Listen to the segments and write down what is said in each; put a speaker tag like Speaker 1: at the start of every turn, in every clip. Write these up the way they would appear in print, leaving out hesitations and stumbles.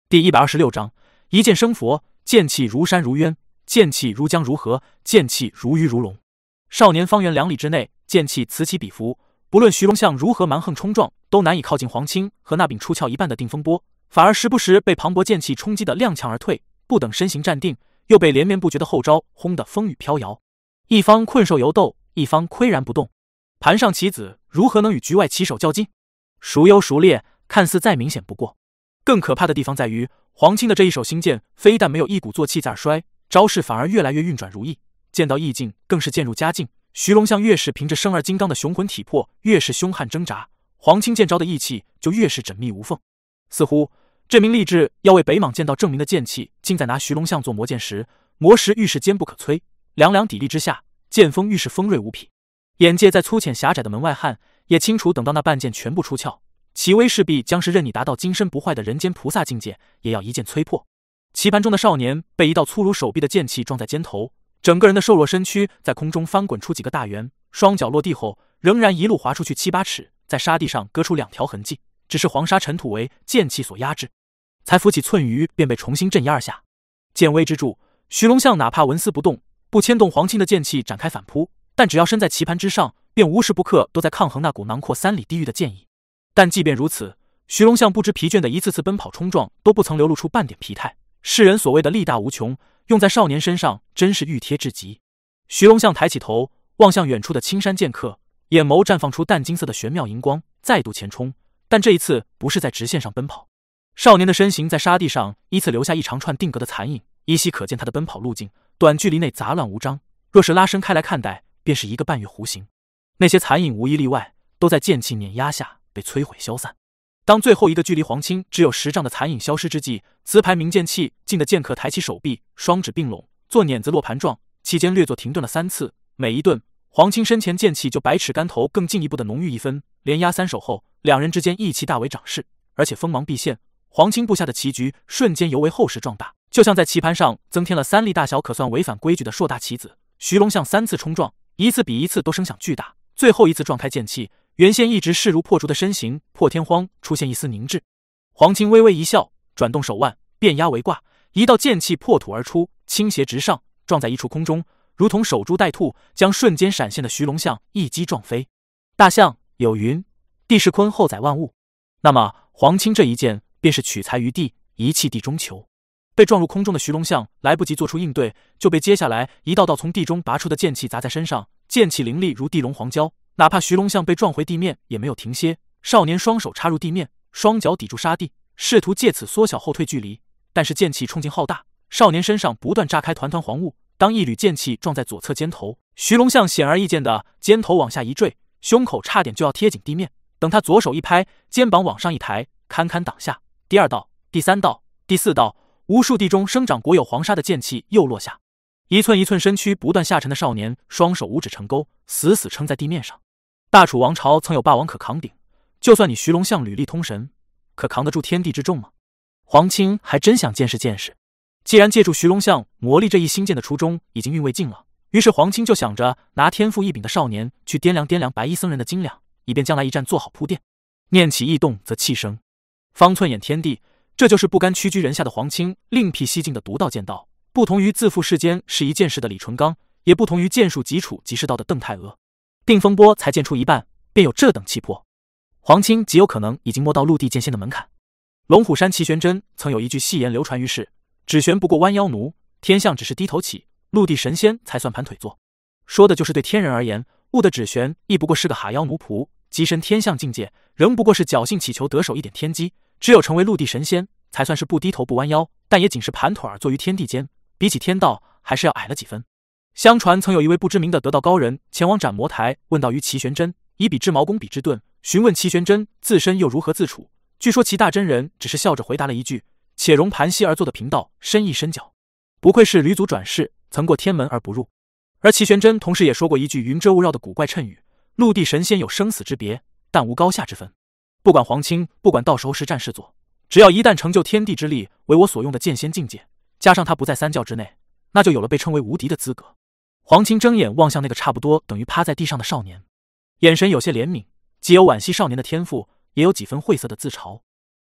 Speaker 1: 第126章，一剑生佛，剑气如山如渊，剑气如江如河，剑气如鱼如龙。少年方圆2里之内，剑气此起彼伏，不论徐龙象如何蛮横冲撞，都难以靠近黄青和那柄出鞘一半的定风波，反而时不时被磅礴剑气冲击得踉跄而退，不等身形站定，又被连绵不绝的后招轰得风雨飘摇。一方困兽犹斗，一方岿然不动。盘上棋子如何能与局外棋手较劲？孰优孰劣，看似再明显不过。更可怕的地方在于，黄青的这一手新剑非但没有一鼓作气在而衰，招式反而越来越运转如意，剑到意境更是渐入佳境。徐龙象越是凭着生而金刚的雄浑体魄，越是凶悍挣扎，黄青剑招的意气就越是缜密无缝。似乎这名立志要为北莽剑道证明的剑气，竟在拿徐龙象做磨剑石，磨石愈是坚不可摧，两砭砥砺之下，剑锋愈是锋锐无匹。眼界在粗浅狭窄的门外汉也清楚，等到那半剑全部出鞘，其威势必将是任你达到金身不坏的人间菩萨境界，也要一剑摧破。棋盘中的少年被一道粗如手臂的剑气撞在肩头，整个人的瘦弱身躯在空中翻滚出几个大圆，双脚落地后仍然一路滑出去7、8尺，在沙地上割出2条痕迹，只是黄沙尘土为剑气所压制，才浮起寸余，便被重新镇压而下。剑威之助，徐龙象哪怕纹丝不动，不牵动黄青的剑气展开反扑，但只要身在棋盘之上，便无时不刻都在抗衡那股囊括3里地狱的剑意。但即便如此，徐龙象不知疲倦的一次次奔跑冲撞，都不曾流露出半点疲态。世人所谓的力大无穷，用在少年身上真是熨帖至极。徐龙象抬起头，望向远处的青山剑客，眼眸绽放出淡金色的玄妙银光，再度前冲。但这一次不是在直线上奔跑，少年的身形在沙地上依次留下一长串定格的残影，依稀可见他的奔跑路径，短距离内杂乱无章，若是拉伸开来看待，便是1个半月弧形。那些残影无一例外都在剑气碾压下被摧毁消散。当最后一个距离黄青只有10丈的残影消失之际，磁牌明剑气劲的剑客抬起手臂，双指并拢，做碾子落盘状，期间略作停顿了3次，每一顿黄青身前剑气就百尺竿头更进一步的浓郁一分。连压3手后，两人之间意气大为涨势，而且锋芒毕现，黄青布下的棋局瞬间尤为厚实壮大，就像在棋盘上增添了3粒大小可算违反规矩的硕大棋子。徐龙象3次冲撞，一次比一次都声响巨大，最后一次撞开剑气，原先一直势如破竹的身形破天荒出现一丝凝滞。黄青微微一笑，转动手腕，变压为卦，一道剑气破土而出，倾斜直上，撞在一处空中，如同守株待兔，将瞬间闪现的徐龙象一击撞飞。大象有云，地势坤后载万物，那么黄青这一剑便是取材于地，一气地中求。被撞入空中的徐龙象来不及做出应对，就被接下来一道道从地中拔出的剑气砸在身上，剑气凌厉如地龙黄蛟，哪怕徐龙象被撞回地面也没有停歇。少年双手插入地面，双脚抵住沙地，试图借此缩小后退距离，但是剑气冲劲浩大，少年身上不断炸开团团黄雾。当一缕剑气撞在左侧肩头，徐龙象显而易见的肩头往下一坠，胸口差点就要贴紧地面。等他左手一拍，肩膀往上一抬，堪堪挡下。第2道、第3道、第4道，无数地中生长国有黄沙的剑气又落下。一寸一寸身躯不断下沉的少年，双手五指成钩，死死撑在地面上。大楚王朝曾有霸王可扛鼎，就算你徐龙象履历通神，可扛得住天地之重吗？黄青还真想见识见识。既然借助徐龙象磨砺这一新剑的初衷已经韵味尽了，于是黄青就想着拿天赋异禀的少年去掂量掂量白衣僧人的斤两，以便将来一战做好铺垫。念起异动则气生，方寸眼天地，这就是不甘屈居人下的黄青另辟蹊径的独到剑道，不同于自负世间是一剑士的李淳刚，也不同于剑术基础即是道的邓太阿。定风波才剑出一半，便有这等气魄，黄青极有可能已经摸到陆地剑仙的门槛。龙虎山齐玄真曾有一句戏言流传于世：只玄不过弯腰奴，天象只是低头起，陆地神仙才算盘腿坐。说的就是对天人而言，悟的只玄亦不过是个哈腰奴仆，跻身天象境界仍不过是侥幸祈求得手一点天机，只有成为陆地神仙才算是不低头不弯腰，但也仅是盘腿而坐于天地间，比起天道还是要矮了几分。相传曾有一位不知名的得道高人前往斩魔台，问道于齐玄真，以彼之矛攻彼之盾，询问齐玄真自身又如何自处。据说齐大真人只是笑着回答了一句：且容盘膝而坐的贫道深意深角，不愧是吕祖转世，曾过天门而不入。而齐玄真同时也说过一句云遮雾绕的古怪谶语：陆地神仙有生死之别，但无高下之分。不管黄青，不管到时候是战是左，只要一旦成就天地之力为我所用的剑仙境界，加上他不在3教之内，那就有了被称为无敌的资格。黄青睁眼望向那个差不多等于趴在地上的少年，眼神有些怜悯，既有惋惜少年的天赋，也有几分晦涩的自嘲。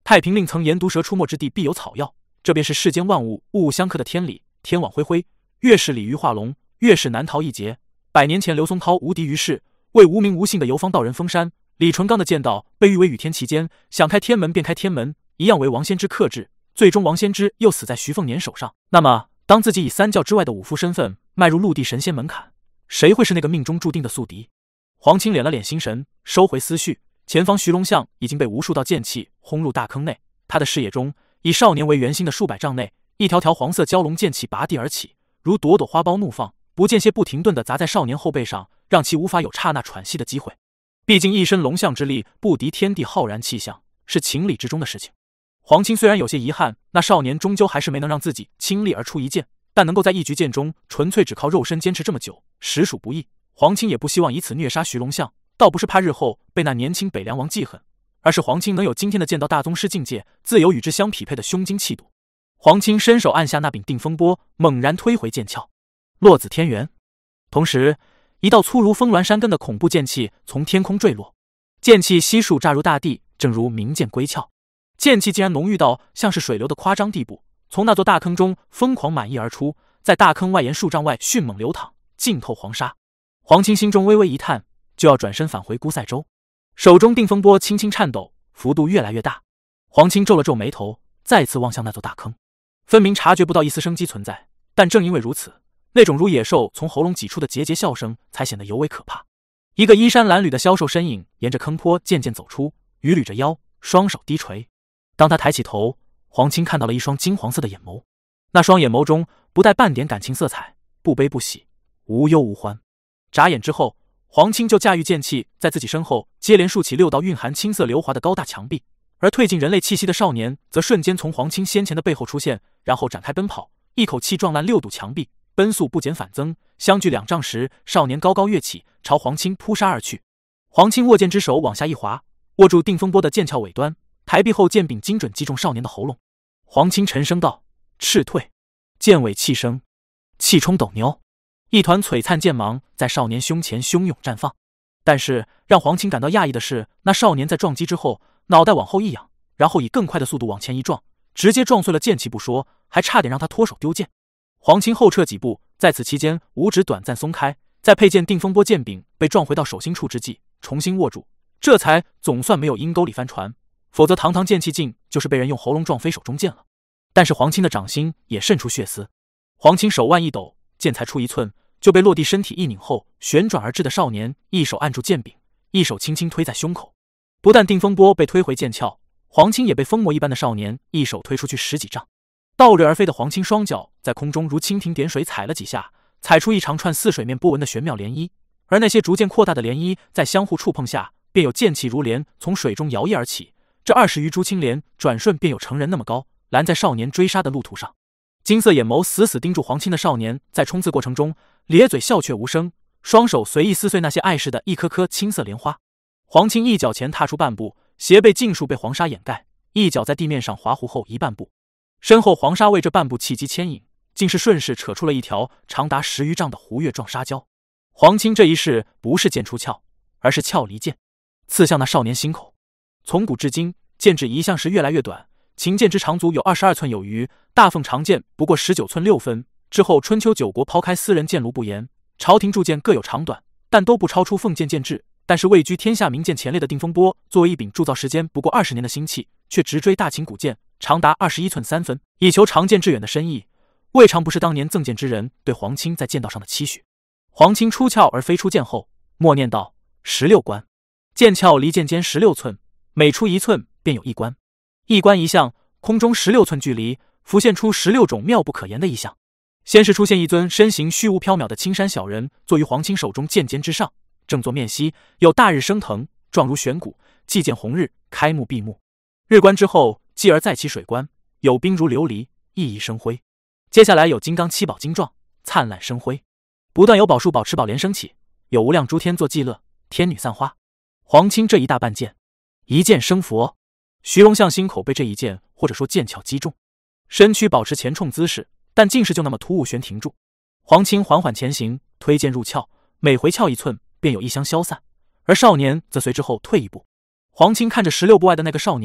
Speaker 1: 太平令曾言毒蛇出没之地必有草药，这便是世间万物物物相克的天理。天网恢恢，越是鲤鱼化龙，越是难逃一劫。100年前刘松涛无敌于世，为无名无姓的游方道人封山。李纯刚的剑道被誉为与天齐间，想开天门便开天门，一样为王先知克制。最终王先知又死在徐凤年手上。那么当自己以三教之外的武夫身份迈入陆地神仙门槛，谁会是那个命中注定的宿敌？黄青敛了敛心神，收回思绪。前方徐龙象已经被无数道剑气轰入大坑内，他的视野中以少年为圆心的数百丈内，一条条黄色蛟龙剑气拔地而起，如朵朵花苞怒放，不间歇不停顿地砸在少年后背上，让其无法有刹那喘息的机会。毕竟一身龙象之力不敌天地浩然气象，是情理之中的事情。黄青虽然有些遗憾，那少年终究还是没能让自己倾力而出一剑，但能够在一局剑中纯粹只靠肉身坚持这么久，实属不易。黄青也不希望以此虐杀徐龙象，倒不是怕日后被那年轻北凉王记恨，而是黄青能有今天的剑道大宗师境界，自有与之相匹配的胸襟气度。黄青伸手按下那柄定风波，猛然推回剑鞘，落子天元。同时一道粗如峰峦山根的恐怖剑气从天空坠落，剑气悉数炸入大地，正如鸣剑归鞘。剑气竟然浓郁到像是水流的夸张地步，从那座大坑中疯狂满溢而出，在大坑外沿数丈外迅猛流淌，浸透黄沙。黄青心中微微一叹，就要转身返回孤塞州，手中定风波轻轻颤抖，幅度越来越大。黄青皱了皱眉头，再次望向那座大坑，分明察觉不到一丝生机存在，但正因为如此，那种如野兽从喉咙挤出的桀桀笑声才显得尤为可怕。一个衣衫褴褛的消瘦身影沿着坑坡渐渐走出，伛捋着腰，双手低垂。当他抬起头，黄青看到了一双金黄色的眼眸，那双眼眸中不带半点感情色彩，不悲不喜，无忧无欢。眨眼之后，黄青就驾驭剑气在自己身后接连竖起6道蕴含青色流华的高大墙壁，而褪尽人类气息的少年则瞬间从黄青先前的背后出现，然后展开奔跑，一口气撞烂6堵墙壁，奔速不减反增，相距2丈时，少年高高跃起，朝黄青扑杀而去。黄青握剑之手往下一滑，握住定风波的剑鞘尾端，抬臂后剑柄精准击中少年的喉咙。黄青沉声道：“赤退！”剑尾气生，气冲斗牛，一团璀璨剑芒在少年胸前汹涌绽放。但是让黄青感到讶异的是，那少年在撞击之后，脑袋往后一仰，然后以更快的速度往前一撞，直接撞碎了剑气不说，还差点让他脱手丢剑。黄青后撤几步，在此期间五指短暂松开，在佩剑定风波剑柄被撞回到手心处之际，重新握住，这才总算没有阴沟里翻船，否则堂堂剑气劲就是被人用喉咙撞飞手中剑了。但是黄青的掌心也渗出血丝，黄青手腕一抖，剑才出1寸，就被落地身体一拧后旋转而至的少年一手按住剑柄，一手轻轻推在胸口。不但定风波被推回剑鞘，黄青也被疯魔一般的少年一手推出去10几丈。倒掠而飞的黄青双脚在空中如蜻蜓点水踩了几下，踩出一长串似水面波纹的玄妙涟漪，而那些逐渐扩大的涟漪在相互触碰下，便有剑气如莲从水中摇曳而起，这20余株青莲转瞬便有成人那么高，拦在少年追杀的路途上。金色眼眸死死盯住黄青的少年在冲刺过程中咧嘴笑却无声，双手随意撕碎那些碍事的一颗颗青色莲花。黄青一脚前踏出半步，鞋背尽数被黄沙掩盖，一脚在地面上滑弧后移半步，身后黄沙为这半步气机牵引，竟是顺势扯出了一条长达10余丈的弧月状沙礁。黄青这一式不是剑出鞘，而是鞘离剑，刺向那少年心口。从古至今，剑指一向是越来越短，秦剑之长足有22寸有余，大凤长剑不过19寸6分。之后春秋9国抛开私人剑炉不言，朝廷铸剑各有长短，但都不超出凤剑剑制。但是位居天下名剑前列的定风波，作为一柄铸造时间不过20年的新器，却直追大秦古剑，长达21寸3分，以求长剑致远的深意，未尝不是当年赠剑之人对黄青在剑道上的期许。黄青出鞘而飞出剑后，默念道：“16关。”剑鞘离剑尖16寸，每出1寸便有1关，一关一项，空中16寸距离，浮现出16种妙不可言的异象。先是出现一尊身形虚无缥缈的青山小人，坐于黄青手中剑尖之上，正坐面西，有大日升腾，状如悬鼓，既见红日，开目闭目。日关之后，继而再起水关，有冰如琉璃，熠熠生辉。接下来有金刚七宝金状，灿烂生辉，不断有宝树宝池宝莲升起，有无量诸天作伎乐，天女散花。黄青这一大半剑，一剑生佛。徐荣相心口被这一剑或者说剑鞘击中，身躯保持前冲姿势，但竟是就那么突兀悬停住。黄青缓缓前行，推剑入鞘，每回鞘1寸便有异香消散，而少年则随之后退一步。黄青看着16步外的那个少年，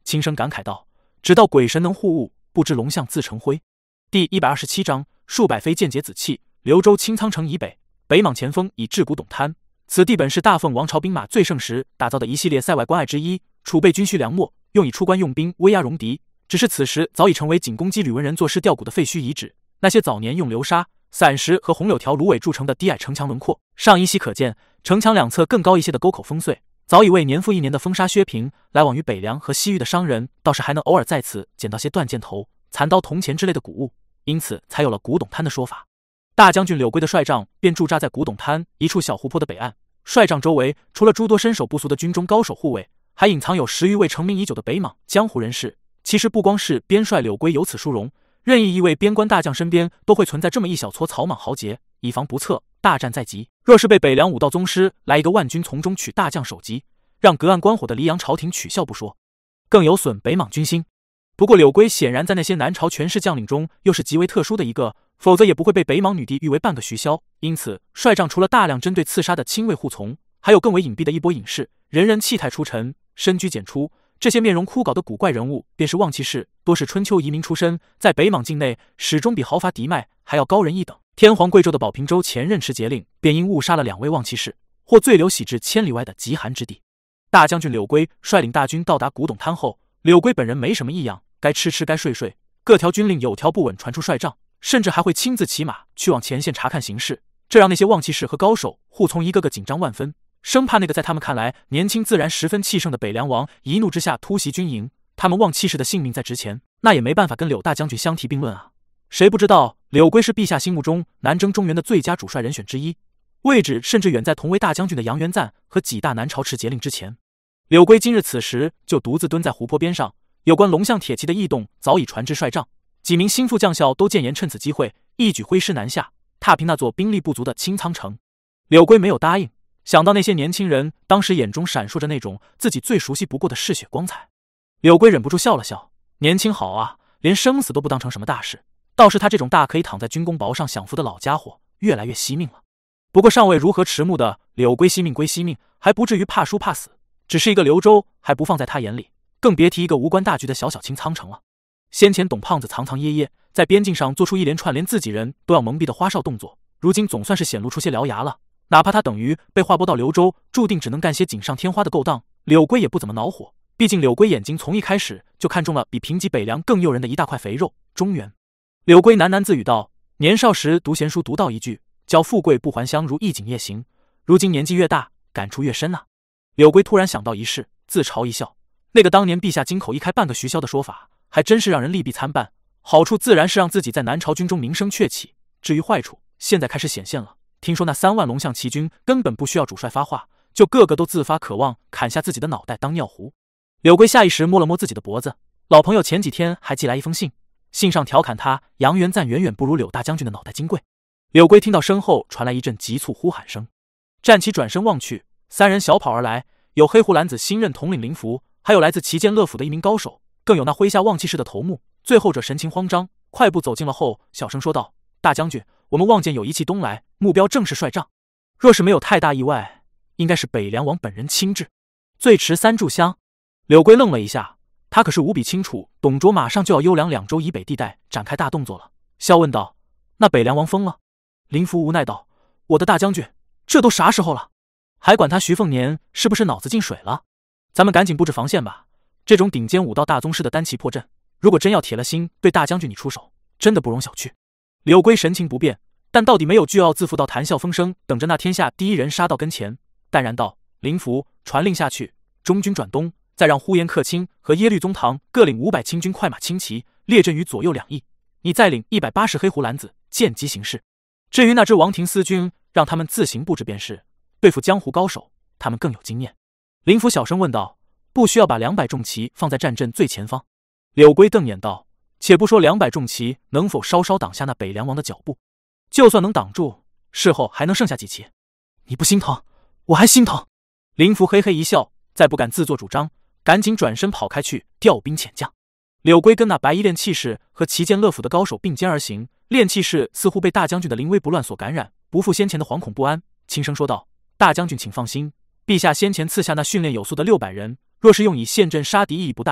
Speaker 1: 轻声感慨道：“只道鬼神能护物，不知龙象自成灰。”第127章数百飞剑劫紫气。刘州青苍城以北，北莽前锋已至古董滩。此地本是大凤王朝兵马最盛时打造的一系列塞外关隘之一，储备军需粮秣，用以出关用兵，威压戎狄。只是此时早已成为仅攻击吕文人做事吊骨的废墟遗址。那些早年用流沙、散石和红柳条芦苇筑成的低矮城墙轮廓尚依稀可见，城墙两侧更高一些的沟口封碎，早已为年复一年的风沙削平。来往于北凉和西域的商人倒是还能偶尔在此捡到些断箭头、残刀、铜钱之类的古物，因此才有了古董滩的说法。大将军柳圭的帅帐便驻扎在古董滩一处小湖泊的北岸。帅帐周围除了诸多身手不俗的军中高手护卫，还隐藏有10余位成名已久的北莽江湖人士。其实不光是边帅柳圭有此殊荣，任意一位边关大将身边都会存在这么一小撮草莽豪杰，以防不测，大战在即。若是被北凉武道宗师来一个万军从中取大将首级，让隔岸观火的黎阳朝廷取笑不说，更有损北莽军心。不过柳圭显然在那些南朝权势将领中又是极为特殊的一个，否则也不会被北莽女帝誉为半个徐骁。因此帅帐除了大量针对刺杀的亲卫护从，还有更为隐蔽的一波隐士，人人气态出尘，深居简出。这些面容枯槁的古怪人物便是望气士，多是春秋移民出身，在北莽境内始终比豪伐狄麦还要高人一等。天皇贵州的保平州前任持节令便因误杀了2位望气士，或罪流徙至千里外的极寒之地。大将军柳圭率领大军到达古董滩后，柳圭本人没什么异样，该吃吃该睡睡，各条军令有条不紊传出帅帐，甚至还会亲自骑马去往前线查看形势，这让那些望气士和高手护从一个个紧张万分，生怕那个在他们看来年轻自然十分气盛的北凉王一怒之下突袭军营，他们望气士的性命在值钱，那也没办法跟柳大将军相提并论啊。谁不知道柳圭是陛下心目中南征中原的最佳主帅人选之一，位置甚至远在同为大将军的杨元赞和几大南朝持节令之前。柳圭今日此时就独自蹲在湖泊边上，有关龙象铁骑的异动早已传至帅帐，几名心腹将校都建言趁此机会一举挥师南下，踏平那座兵力不足的青苍城。柳圭没有答应，想到那些年轻人当时眼中闪烁着那种自己最熟悉不过的嗜血光彩，柳圭忍不住笑了笑。年轻好啊，连生死都不当成什么大事，倒是他这种大可以躺在军功袍上享福的老家伙越来越惜命了。不过尚未如何迟暮的柳圭惜命归惜命，还不至于怕输怕死，只是一个刘州还不放在他眼里，更别提一个无关大局的小小青苍城了。先前董胖子藏藏掖掖，在边境上做出一连串连自己人都要蒙蔽的花哨动作，如今总算是显露出些獠牙了。哪怕他等于被划拨到刘州，注定只能干些锦上添花的勾当，柳圭也不怎么恼火。毕竟柳圭眼睛从一开始就看中了比平瘠北凉更诱人的一大块肥肉——中原。柳圭喃喃自语道：“年少时读闲书读到一句，叫富贵不还乡如一景夜行。如今年纪越大，感触越深啊。”柳圭突然想到一事，自嘲一笑。那个当年陛下金口一开半个徐骁的说法，还真是让人利弊参半。好处自然是让自己在南朝军中名声鹊起，至于坏处，现在开始显现了。听说那3万龙象骑军根本不需要主帅发话，就个个都自发渴望砍下自己的脑袋当尿壶。柳圭下意识摸了摸自己的脖子，老朋友前几天还寄来一封信，信上调侃他杨元赞远远不如柳大将军的脑袋金贵。柳圭听到身后传来一阵急促呼喊声，站起转身望去，3人小跑而来，有黑胡兰子新任统领林福，还有来自齐剑乐府的一名高手，更有那麾下望气士的头目。最后者神情慌张，快步走近了后，小声说道：“大将军，我们望见有一骑东来，目标正是帅帐。若是没有太大意外，应该是北凉王本人亲至，最迟3炷香。”柳圭愣了一下，他可是无比清楚董卓马上就要优良2州以北地带展开大动作了，笑问道：“那北凉王疯了？”林福无奈道：“我的大将军，这都啥时候了，还管他徐凤年是不是脑子进水了？咱们赶紧布置防线吧。这种顶尖武道大宗师的单骑破阵，如果真要铁了心对大将军你出手，真的不容小觑。”柳圭神情不变，但到底没有倨傲自负到谈笑风生，等着那天下第一人杀到跟前，淡然道：“林福，传令下去，中军转东，再让呼延克钦和耶律宗堂各领500清军快马轻骑，列阵于左右2翼。你再领180黑胡兰子，见机行事。至于那支王庭司军，让他们自行布置便是。对付江湖高手，他们更有经验。”林福小声问道：“不需要把200重骑放在战阵最前方？”柳圭瞪眼道：“且不说200重骑能否稍稍挡下那北凉王的脚步，就算能挡住，事后还能剩下几骑？你不心疼，我还心疼。”林福嘿嘿一笑，再不敢自作主张，赶紧转身跑开去调兵遣将。柳圭跟那白衣练气士和齐剑乐府的高手并肩而行，练气士似乎被大将军的临危不乱所感染，不复先前的惶恐不安，轻声说道：“大将军请放心，陛下先前赐下那训练有素的600人，若是用以陷阵杀敌意义不大，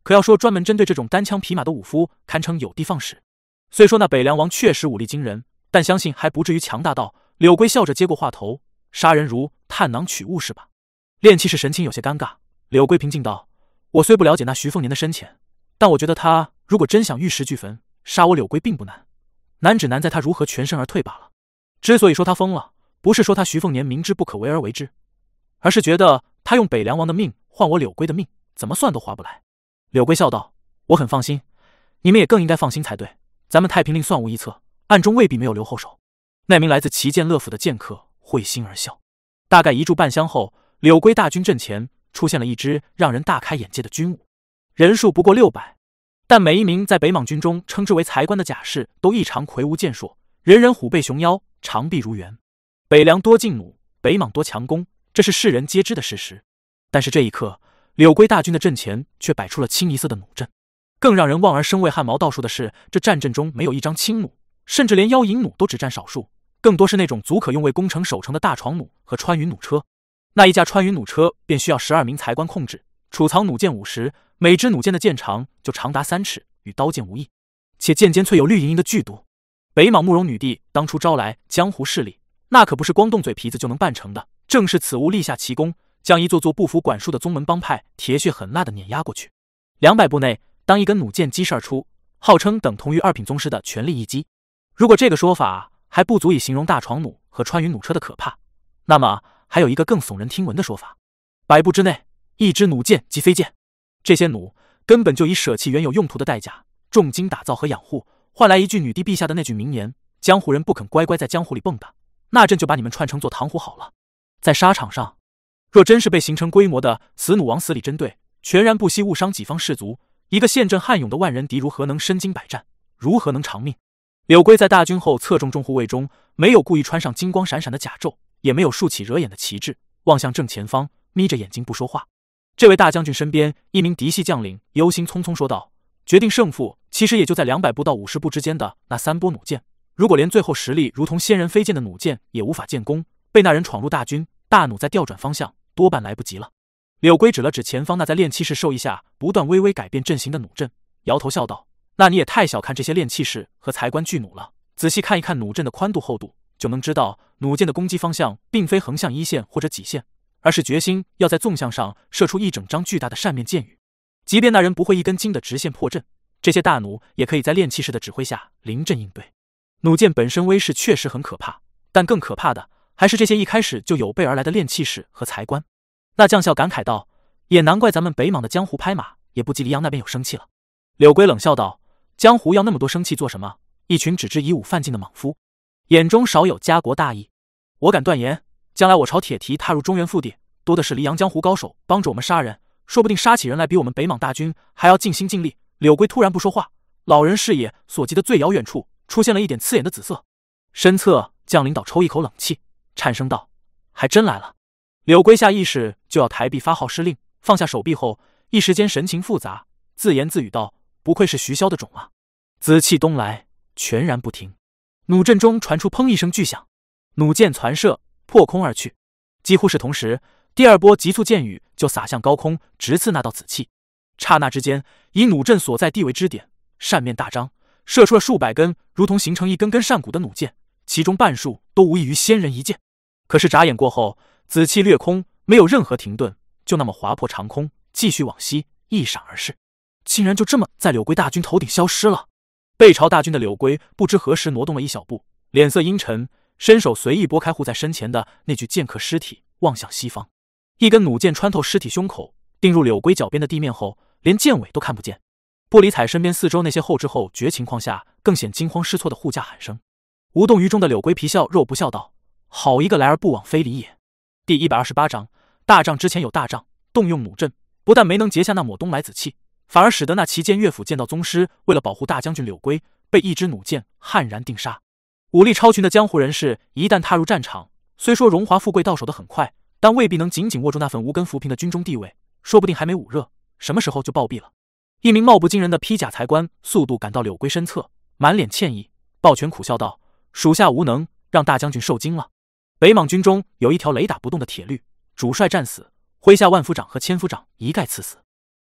Speaker 1: 可要说专门针对这种单枪匹马的武夫，堪称有的放矢。虽说那北凉王确实武力惊人，但相信还不至于强大到……柳龟笑着接过话头，杀人如探囊取物是吧？炼气士神情有些尴尬，柳龟平静道：“我虽不了解那徐凤年的深浅，但我觉得他如果真想玉石俱焚，杀我柳龟并不难，难只难在他如何全身而退罢了。之所以说他疯了，不是说他徐凤年明知不可为而为之，而是觉得他用北凉王的命换我柳龟的命，怎么算都划不来。”柳龟笑道：“我很放心，你们也更应该放心才对。咱们太平令算无一策，暗中未必没有留后手。”那名来自齐剑乐府的剑客会心而笑。大概一炷半香后，柳龟大军阵前出现了一支让人大开眼界的军伍，人数不过600，但每一名在北莽军中称之为才官的甲士都异常魁梧健硕，人人虎背熊腰，长臂如猿。北凉多劲弩，北莽多强弓，这是世人皆知的事实。但是这一刻，柳龟大军的阵前却摆出了清一色的弩阵。更让人望而生畏、汗毛倒竖的是，这战阵中没有一张轻弩，甚至连腰营弩都只占少数，更多是那种足可用为攻城守城的大床弩和穿云弩车。那一架穿云弩车便需要12名才官控制，储藏弩箭50，每支弩箭的箭长就长达3尺，与刀剑无异，且箭尖淬有绿莹莹的剧毒。北莽慕容女帝当初招来江湖势力，那可不是光动嘴皮子就能办成的，正是此物立下奇功，将一座座不服管束的宗门帮派铁血狠辣地碾压过去。200步内，当一根弩箭击射而出，号称等同于2品宗师的全力一击。如果这个说法还不足以形容大床弩和穿云弩车的可怕，那么还有一个更耸人听闻的说法：100步之内，一支弩箭即飞箭。这些弩根本就以舍弃原有用途的代价，重金打造和养护，换来一句女帝陛下的那句名言：江湖人不肯乖乖在江湖里蹦跶，那阵就把你们串成做糖葫好了。在沙场上，若真是被形成规模的死弩往死里针对，全然不惜误伤己方士卒，一个陷阵悍勇的万人敌如何能身经百战，如何能长命？柳龟在大军后侧重护卫中，没有故意穿上金光闪闪的甲胄，也没有竖起惹眼的旗帜，望向正前方，眯着眼睛不说话。这位大将军身边一名嫡系将领忧心忡忡说道：“决定胜负其实也就在200步到50步之间的那3波弩箭，如果连最后实力如同仙人飞箭的弩箭也无法建功，被那人闯入大军，大弩再调转方向，多半来不及了。”柳龟指了指前方那在炼气士授意下不断微微改变阵型的弩阵，摇头笑道：“那你也太小看这些炼气士和才官巨弩了。仔细看一看弩阵的宽度厚度，就能知道弩箭的攻击方向并非横向一线或者几线，而是决心要在纵向上射出一整张巨大的扇面箭雨。即便那人不会一根筋的直线破阵，这些大弩也可以在炼气士的指挥下临阵应对。弩箭本身威势确实很可怕，但更可怕的还是这些一开始就有备而来的炼气士和才官。”那将校感慨道：“也难怪咱们北莽的江湖拍马也不及黎阳那边有生气了。”柳龟冷笑道：“江湖要那么多生气做什么？一群只知以武犯禁的莽夫，眼中少有家国大义。我敢断言，将来我朝铁蹄踏入中原腹地，多的是黎阳江湖高手帮着我们杀人，说不定杀起人来比我们北莽大军还要尽心尽力。”柳龟突然不说话，老人视野所及的最遥远处出现了一点刺眼的紫色。身侧将领导抽一口冷气，颤声道：“还真来了。”柳龟下意识就要抬臂发号施令，放下手臂后，一时间神情复杂，自言自语道：“不愧是徐骁的种啊！”紫气东来，全然不停。弩阵中传出砰一声巨响，弩箭传射，破空而去。几乎是同时，第2波急速箭雨就洒向高空，直刺那道紫气。刹那之间，以弩阵所在地为支点，扇面大张，射出了数百根如同形成一根根扇骨的弩箭，其中半数都无异于仙人一箭。可是眨眼过后，紫气掠空，没有任何停顿，就那么划破长空，继续往西一闪而逝，竟然就这么在柳龟大军头顶消失了。背朝大军的柳龟不知何时挪动了一小步，脸色阴沉，伸手随意拨开护在身前的那具剑客尸体，望向西方。一根弩箭穿透尸体胸口，钉入柳龟脚边的地面后，连箭尾都看不见。不理睬身边四周那些后知后觉情况下更显惊慌失措的护驾喊声。无动于衷的柳龟皮笑肉不笑道：“好一个来而不往非礼也。”第128章，大仗之前有大仗，动用弩阵，不但没能截下那抹东来紫气，反而使得那齐剑乐府剑道宗师为了保护大将军柳龟，被一支弩箭悍然定杀。武力超群的江湖人士一旦踏入战场，虽说荣华富贵到手的很快，但未必能紧紧握住那份无根浮萍的军中地位，说不定还没捂热，什么时候就暴毙了。一名貌不惊人的披甲才官速度赶到柳龟身侧，满脸歉意，抱拳苦笑道：“属下无能，让大将军受惊了。”北莽军中有一条雷打不动的铁律，主帅战死，麾下万夫长和千夫长一概赐死。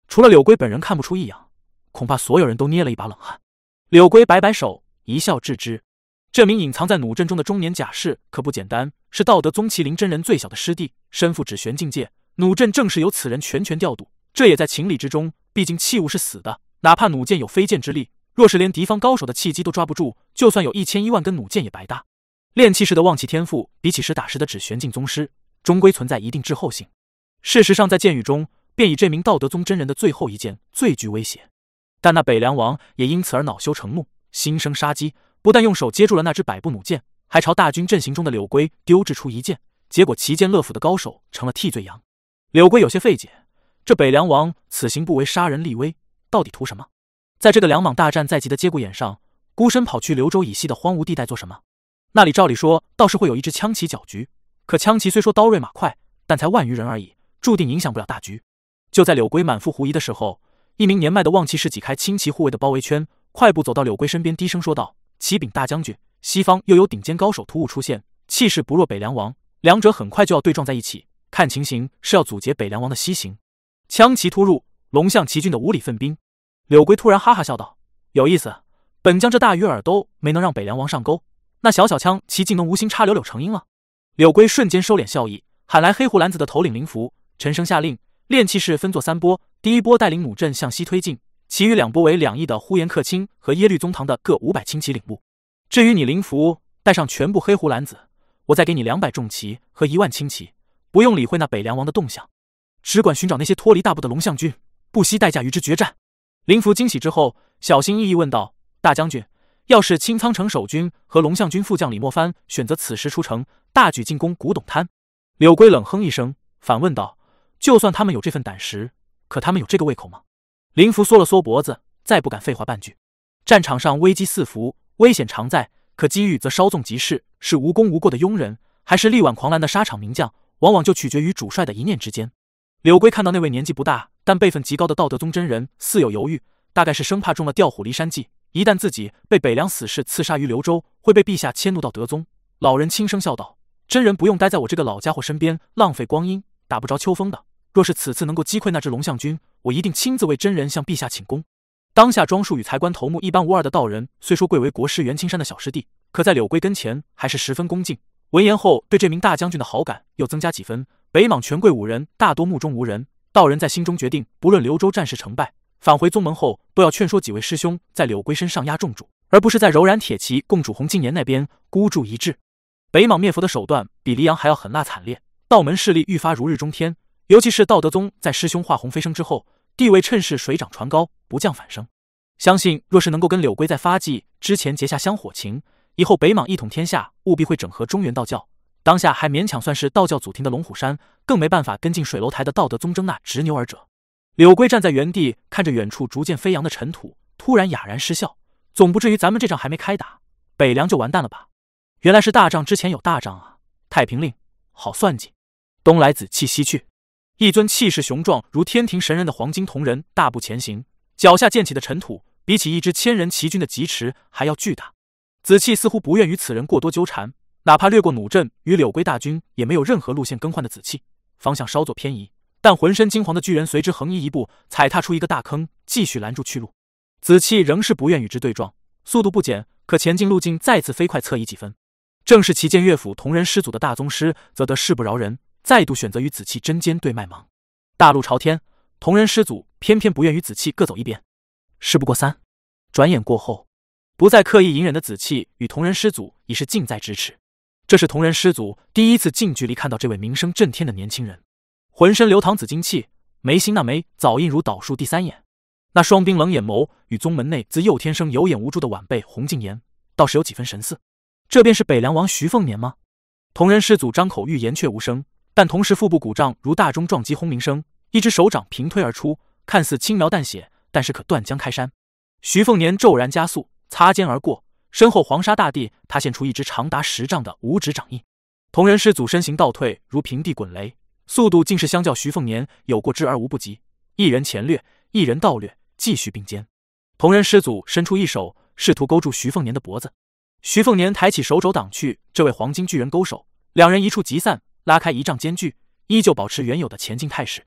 Speaker 1: 除了柳龟本人看不出异样，恐怕所有人都捏了一把冷汗。柳龟摆摆手，一笑置之。这名隐藏在弩阵中的中年甲士可不简单，是道德宗麒麟真人最小的师弟，身负指玄境界，弩阵正是由此人全权调度，这也在情理之中。毕竟器物是死的，哪怕弩箭有飞剑之力，若是连敌方高手的气机都抓不住，就算有1000-1万根弩箭也白搭。练气士的旺气天赋，比起实打实的指玄境宗师，终归存在一定滞后性。事实上，在剑雨中，便以这名道德宗真人的最后一剑最具威胁。但那北凉王也因此而恼羞成怒，心生杀机，不但用手接住了那只百步弩箭，还朝大军阵型中的柳龟丢掷出一箭，结果齐剑乐府的高手成了替罪羊。柳龟有些费解，这北凉王此行不为杀人立威，到底图什么？在这个两莽大战在即的节骨眼上，孤身跑去流州以西的荒芜地带做什么？那里照理说倒是会有一支枪骑搅局，可枪骑虽说刀锐马快，但才万余人而已，注定影响不了大局。就在柳龟满腹狐疑的时候，一名年迈的望气士挤开轻骑护卫的包围圈，快步走到柳龟身边，低声说道：“启禀大将军，西方又有顶尖高手突兀出现，气势不弱北凉王，两者很快就要对撞在一起，看情形是要阻截北凉王的西行。”枪骑突入，龙象齐军的无礼奋兵。柳龟突然哈哈笑道：“有意思，本将这大鱼饵都没能让北凉王上钩，那小小枪骑竟能无心插柳柳成荫了。”柳龟瞬间收敛笑意，喊来黑胡兰子的头领灵符，沉声下令，练气士分作3波，第一波带领弩阵向西推进，其余2波为2翼的呼延克钦和耶律宗堂的各500轻骑领路。至于你灵符，带上全部黑胡兰子，我再给你200重骑和1万轻骑，不用理会那北凉王的动向，只管寻找那些脱离大部的龙象军，不惜代价与之决战。灵符惊喜之后，小心翼翼问道：“大将军，要是青苍城守军和龙象军副将李莫藩选择此时出城，大举进攻古董滩？”柳龟冷哼一声，反问道：“就算他们有这份胆识，可他们有这个胃口吗？”灵符缩了缩脖子，再不敢废话半句。战场上危机四伏，危险常在，可机遇则稍纵即逝，是无功无过的庸人，还是力挽狂澜的沙场名将，往往就取决于主帅的一念之间。柳龟看到那位年纪不大但辈分极高的道德宗真人，似有犹豫，大概是生怕中了调虎离山计，一旦自己被北凉死士刺杀于流州，会被陛下迁怒到德宗。老人轻声笑道：“真人不用待在我这个老家伙身边浪费光阴，打不着秋风的。若是此次能够击溃那支龙象军，我一定亲自为真人向陛下请功。”当下装束与才官头目一般无二的道人，虽说贵为国师袁青山的小师弟，可在柳龟跟前还是十分恭敬。闻言后，对这名大将军的好感又增加几分。北莽权贵5人大多目中无人，道人在心中决定，不论流州战事成败，返回宗门后都要劝说几位师兄在柳龟身上压重注，而不是在柔然铁骑共主洪敬年那边孤注一掷。北莽灭佛的手段比黎阳还要狠辣惨烈，道门势力愈发如日中天，尤其是道德宗在师兄化虹飞升之后，地位趁势水涨船高，不降反升。相信若是能够跟柳龟在发迹之前结下香火情，以后北莽一统天下，务必会整合中原道教。当下还勉强算是道教祖庭的龙虎山，更没办法跟进水楼台的道德宗争那执牛耳者。柳龟站在原地，看着远处逐渐飞扬的尘土，突然哑然失笑：“总不至于咱们这仗还没开打，北凉就完蛋了吧？原来是大仗之前有大仗啊！太平令，好算计。”东来紫气西去，一尊气势雄壮如天庭神人的黄金铜人大步前行，脚下溅起的尘土比起一支1000人骑军的疾驰还要巨大。紫气似乎不愿与此人过多纠缠，哪怕掠过弩阵与柳龟大军也没有任何路线更换的紫气，方向稍作偏移，但浑身金黄的巨人随之横移一步，踩踏出一个大坑，继续拦住去路。紫气仍是不愿与之对撞，速度不减，可前进路径再次飞快侧移几分。正是旗舰乐府同人师祖的大宗师则得势不饶人，再度选择与紫气针尖对麦芒。大路朝天，同人师祖偏偏不愿与紫气各走一边。事不过三，转眼过后，不再刻意隐忍的紫气与同人师祖已是近在咫尺。这是同人师祖第一次近距离看到这位名声震天的年轻人，浑身流淌紫金气，眉心那枚早映如导数第3眼，那双冰冷眼眸与宗门内自幼天生有眼无珠的晚辈洪敬言倒是有几分神似。这便是北凉王徐凤年吗？同人师祖张口欲言却无声，但同时腹部鼓胀如大钟撞击轰鸣声，一只手掌平推而出，看似轻描淡写，但是可断江开山。徐凤年骤然加速，擦肩而过，身后黄沙大地塌现出一只长达10丈的五指掌印。同人师祖身形倒退如平地滚雷，速度竟是相较徐凤年有过之而无不及，一人前掠，一人倒掠，继续并肩。同人师祖伸出一手，试图勾住徐凤年的脖子。徐凤年抬起手肘挡去这位黄金巨人勾手，两人一触即散，拉开1丈间距，依旧保持原有的前进态势。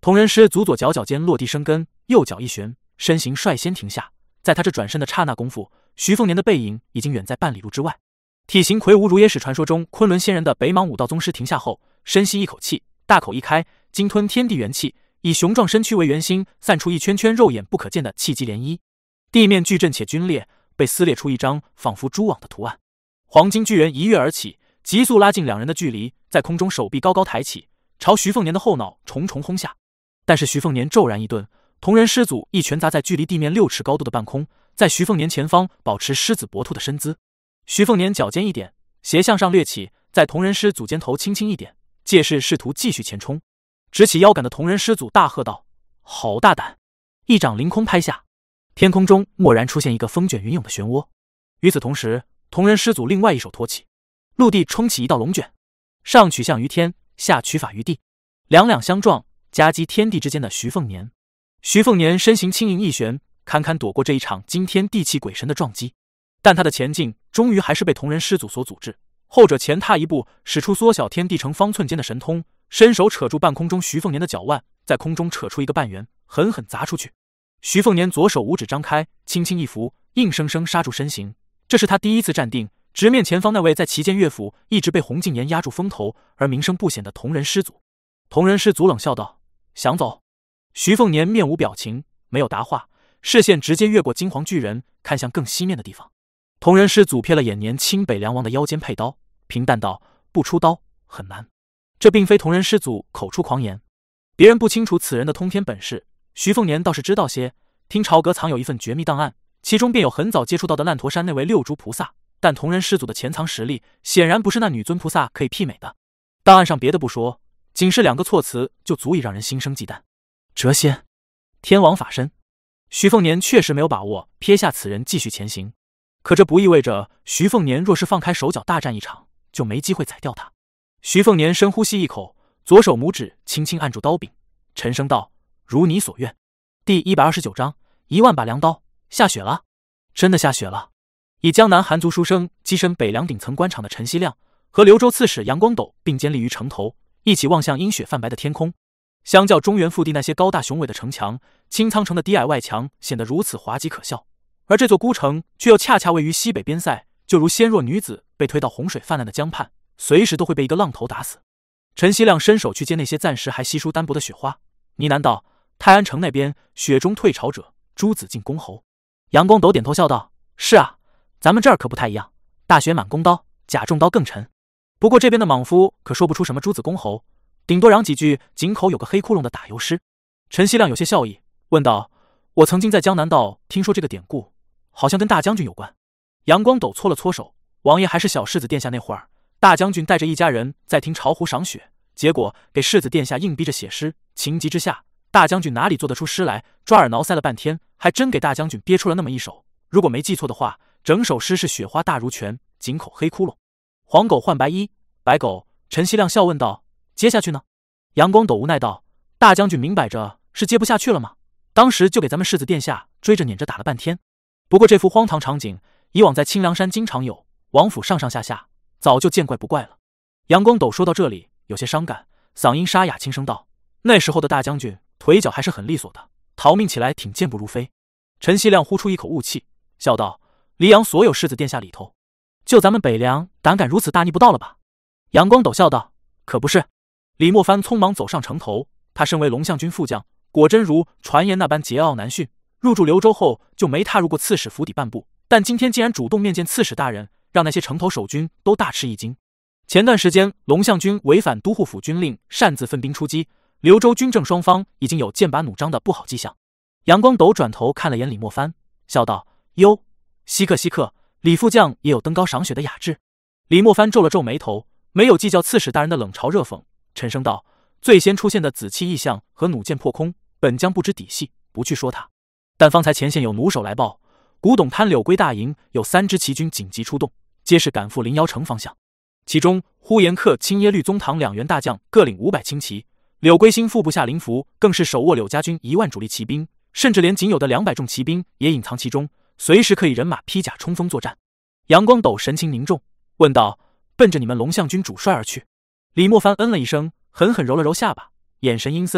Speaker 1: 同人师祖左脚脚尖落地生根，右脚一旋，身形率先停下。在他这转身的刹那功夫，徐凤年的背影已经远在半里路之外。体型魁梧如野史传说中昆仑仙人的北莽武道宗师停下后，深吸一口气，大口一开，鲸吞天地元气，以雄壮身躯为圆心，散出一圈圈肉眼不可见的气机涟漪。地面巨震且皲裂，被撕裂出一张仿佛蛛网的图案。黄金巨人一跃而起，急速拉近两人的距离，在空中手臂高高抬起，朝徐凤年的后脑重重轰下。但是徐凤年骤然一顿，同人师祖一拳砸在距离地面6尺高度的半空，在徐凤年前方保持狮子搏兔的身姿。徐凤年脚尖一点，斜向上掠起，在同人师祖肩头轻轻一点，借势试图继续前冲。直起腰杆的同人师祖大喝道：“好大胆！”一掌凌空拍下，天空中蓦然出现一个风卷云涌的漩涡。与此同时，同人师祖另外一手托起，陆地冲起一道龙卷，上取象于天，下取法于地，两两相撞，夹击天地之间的徐凤年。徐凤年身形轻盈一旋，堪堪躲过这一场惊天地泣鬼神的撞击。但他的前进终于还是被同人师祖所阻滞，后者前踏一步，使出缩小天地成方寸间的神通，伸手扯住半空中徐凤年的脚腕，在空中扯出一个半圆，狠狠砸出去。徐凤年左手五指张开，轻轻一扶，硬生生刹住身形。这是他第一次站定，直面前方那位在旗舰乐府一直被洪敬言压住风头而名声不显的同人师祖。同人师祖冷笑道：“想走？”徐凤年面无表情，没有答话，视线直接越过金黄巨人，看向更西面的地方。同人师祖瞥了眼年轻北凉王的腰间佩刀，平淡道：“不出刀很难。”这并非同人师祖口出狂言，别人不清楚此人的通天本事，徐凤年倒是知道些。听朝阁藏有一份绝密档案，其中便有很早接触到的烂驼山那位六足菩萨，但同人师祖的潜藏实力显然不是那女尊菩萨可以媲美的。档案上别的不说，仅是2个措辞就足以让人心生忌惮。谪仙，天王法身。徐凤年确实没有把握撇下此人继续前行，可这不意味着徐凤年若是放开手脚大战一场，就没机会宰掉他。徐凤年深呼吸一口，左手拇指轻轻按住刀柄，沉声道：“如你所愿。”第129章10000把凉刀。下雪了，真的下雪了。以江南寒族书生跻身北凉顶层官场的陈希亮和刘州刺史杨光斗并肩立于城头，一起望向阴雪泛白的天空。相较中原腹地那些高大雄伟的城墙，青苍城的低矮外墙显得如此滑稽可笑，而这座孤城却又恰恰位于西北边塞，就如纤弱女子被推到洪水泛滥的江畔，随时都会被一个浪头打死。陈希亮伸手去接那些暂时还稀疏单薄的雪花，呢喃道：“泰安城那边雪中退潮者，朱子进公侯。”杨光斗点头笑道：“是啊，咱们这儿可不太一样，大雪满弓刀，甲重刀更沉。不过这边的莽夫可说不出什么朱子公侯，顶多嚷几句井口有个黑窟窿的打油诗。”陈希亮有些笑意，问道：“我曾经在江南道听说这个典故，好像跟大将军有关。”杨光斗搓了搓手：“王爷还是小世子殿下那会儿，大将军带着一家人在听巢湖赏雪，结果给世子殿下硬逼着写诗，情急之下，大将军哪里做得出诗来，抓耳挠腮了半天，还真给大将军憋出了那么一首。如果没记错的话，整首诗是雪花大如拳，井口黑窟窿。黄狗换白衣，白狗。”陈希亮笑问道：“接下去呢？”杨光斗无奈道：“大将军明摆着是接不下去了吗？当时就给咱们世子殿下追着撵着打了半天。不过这幅荒唐场景，以往在清凉山经常有，王府上上下下早就见怪不怪了。”杨光斗说到这里有些伤感，嗓音沙哑，轻声道：“那时候的大将军腿脚还是很利索的，逃命起来挺健步如飞。”陈希亮呼出一口雾气，笑道：“黎阳所有世子殿下里头，就咱们北凉胆敢如此大逆不道了吧？”杨光斗笑道：“可不是。”李莫藩匆忙走上城头，他身为龙象军副将，果真如传言那般桀骜难驯。入住刘州后就没踏入过刺史府邸半步，但今天竟然主动面见刺史大人，让那些城头守军都大吃一惊。前段时间龙象军违反都护府军令，擅自分兵出击，刘州军政双方已经有剑拔弩张的不好迹象。杨光斗转头看了眼李莫藩，笑道：“哟，稀客，李副将也有登高赏雪的雅致。”李莫藩皱了皱眉头，没有计较刺史大人的冷嘲热讽，沉声道：“最先出现的紫气异象和弩箭破空，本将不知底细，不去说他。但方才前线有弩手来报，古董滩柳龟大营有3支骑军紧急出动，皆是赶赴临瑶城方向。其中呼延克、青耶律宗堂2员大将各领500轻骑，柳龟星副部下林福更是手握柳家军1万主力骑兵，甚至连仅有的200重骑兵也隐藏其中，随时可以人马披甲冲锋作战。”杨光斗神情凝重，问道：“奔着你们龙象军主帅而去？”李莫藩嗯了一声，狠狠揉了揉下巴，眼神阴森，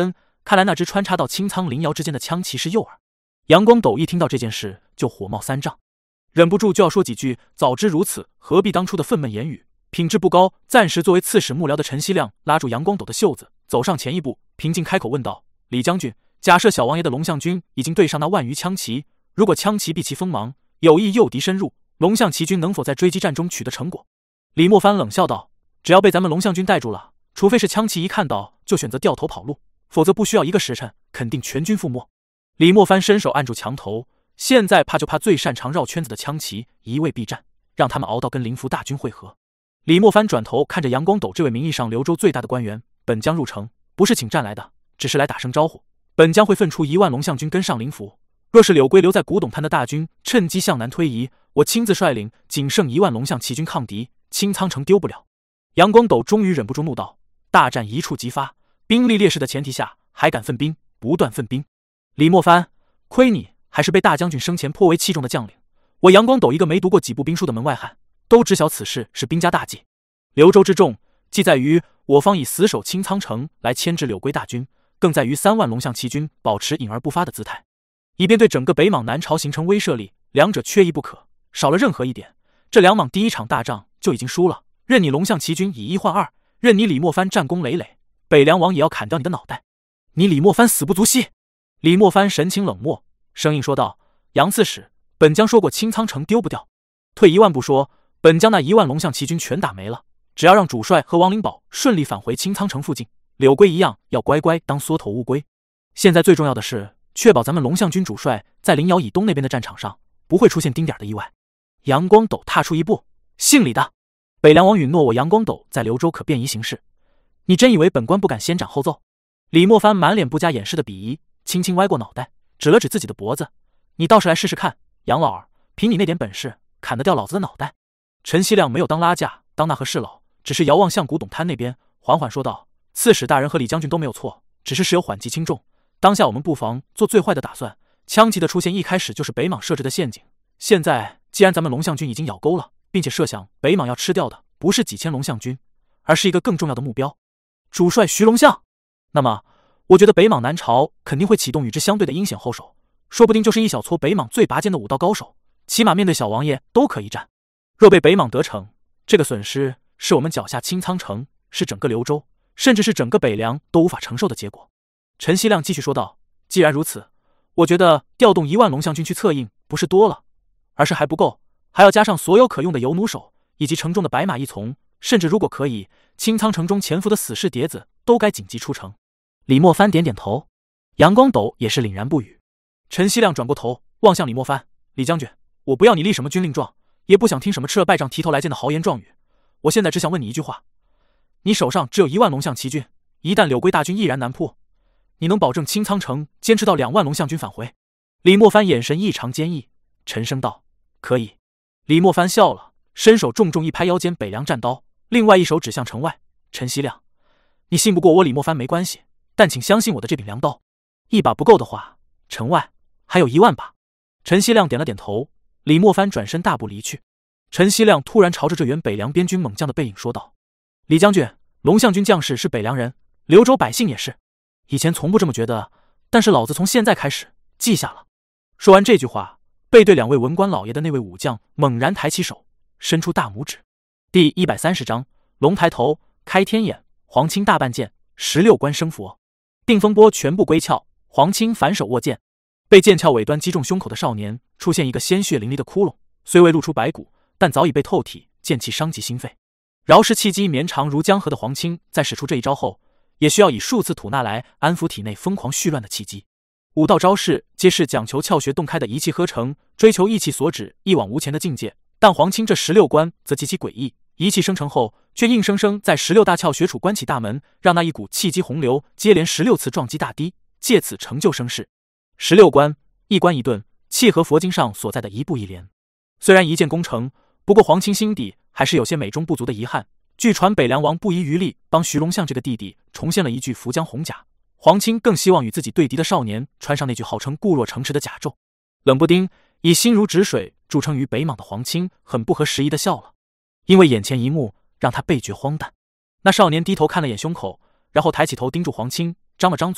Speaker 1: 看来那只穿插到青苍灵瑶之间的枪旗是诱饵。阳光斗一听到这件事就火冒三丈，忍不住就要说几句早知如此何必当初的愤懑言语。品质不高，暂时作为刺史幕僚的陈希亮拉住阳光斗的袖子，走上前一步，平静开口问道：李将军，假设小王爷的龙象军已经对上那万余枪旗，如果枪旗避其锋芒，有意诱敌深入，龙象骑军能否在追击战中取得成果？李莫帆冷笑道：只要被咱们龙象军带住了，除非是枪旗一看到就选择掉头跑路，否则不需要1个时辰，肯定全军覆没。李莫帆伸手按住墙头，现在怕就怕最擅长绕圈子的枪旗一味避战，让他们熬到跟灵符大军会合。李莫帆转头看着阳光斗这位名义上刘州最大的官员，本将入城不是请战来的，只是来打声招呼。本将会分出1万龙象军跟上灵符，若是柳归留在古董滩的大军趁机向南推移，我亲自率领仅剩1万龙象骑军抗敌，青苍城丢不了。阳光斗终于忍不住怒道：大战一触即发，兵力劣势的前提下还敢奋兵，不断奋兵。李莫帆，亏你还是被大将军生前颇为器重的将领，我阳光斗一个没读过几部兵书的门外汉，都知晓此事是兵家大忌。刘州之重，既在于我方以死守青苍城来牵制柳归大军，更在于3万龙象骑军保持隐而不发的姿态，以便对整个北莽南朝形成威慑力，两者缺一不可。少了任何一点，这两莽第一场大仗就已经输了。任你龙象骑军以1换2，任你李莫帆战功累累，北凉王也要砍掉你的脑袋。你李莫帆死不足惜。李莫帆神情冷漠，声音说道：杨刺史，本将说过青苍城丢不掉，退1万步说，本将那1万龙象骑军全打没了，只要让主帅和王灵宝顺利返回青苍城附近，柳归一样要乖乖当缩头乌龟。现在最重要的是确保咱们龙象军主帅在灵瑶以东那边的战场上不会出现丁点的意外。阳光斗踏出一步：姓李的，北凉王允诺我阳光斗在刘州可便宜行事，你真以为本官不敢先斩后奏？李莫帆满脸不加掩饰的鄙夷，轻轻歪过脑袋，指了指自己的脖子：你倒是来试试看，杨老儿，凭你那点本事，砍得掉老子的脑袋？陈希亮没有当拉架，当那和事佬，只是遥望向古董滩那边，缓缓说道：刺史大人和李将军都没有错，只是事有缓急轻重，当下我们不妨做最坏的打算。枪旗的出现一开始就是北莽设置的陷阱，现在既然咱们龙象军已经咬钩了，并且设想北莽要吃掉的不是几千龙象军，而是一个更重要的目标——主帅徐龙象，那么我觉得北莽南朝肯定会启动与之相对的阴险后手，说不定就是一小撮北莽最拔尖的武道高手，起码面对小王爷都可以战。若被北莽得逞，这个损失是我们脚下青苍城，是整个刘州，甚至是整个北凉都无法承受的结果。陈希亮继续说道：既然如此，我觉得调动1万龙象军去策应不是多了，而是还不够，还要加上所有可用的游弩手以及城中的白马一从，甚至如果可以，青苍城中潜伏的死士碟子都该紧急出城。李莫帆点点头，阳光斗也是凛然不语。陈希亮转过头望向李莫帆：李将军，我不要你立什么军令状，也不想听什么吃了败仗提头来见的豪言壮语，我现在只想问你一句话，你手上只有1万龙象骑军，一旦柳归大军毅然南扑，你能保证青苍城坚持到2万龙象军返回？李莫帆眼神异常坚毅，沉声道：可以。李莫帆笑了，伸手重重一拍腰间北凉战刀，另外一手指向城外：陈希亮，你信不过我李莫帆没关系，但请相信我的这柄良刀，一把不够的话，城外还有1万把。陈希亮点了点头，李莫帆转身大步离去。陈希亮突然朝着这员北凉边军猛将的背影说道：李将军，龙象军将士是北凉人，刘州百姓也是，以前从不这么觉得，但是老子从现在开始记下了。说完这句话，背对2位文官老爷的那位武将猛然抬起手，伸出大拇指。第130章龙抬头，开天眼，黄青大半剑，16关生佛，定风波全部归鞘，黄青反手握剑，被剑鞘尾端击中胸口的少年出现一个鲜血淋漓的窟窿，虽未露出白骨，但早已被透体，剑气伤及心肺。饶是气机绵长如江河的黄青，在使出这一招后，也需要以数次吐纳来安抚体内疯狂絮乱的气机。武道招式皆是讲求窍穴洞开的一气呵成，追求意气所指，一往无前的境界，但黄青这16关则极其诡异，一气生成后，却硬生生在16大窍穴处关起大门，让那一股气机洪流接连16次撞击大堤，借此成就声势。16关，一关一顿，契合佛经上所在的一步一连。虽然一剑攻成，不过黄青心底还是有些美中不足的遗憾。据传北凉王不遗余力帮徐龙象这个弟弟重现了一具伏江红甲，黄青更希望与自己对敌的少年穿上那具号称固若城池的甲胄。冷不丁以心如止水著称于北莽的黄青很不合时宜的笑了，因为眼前一幕让他倍觉荒诞。那少年低头看了眼胸口，然后抬起头盯住黄青，张了张嘴，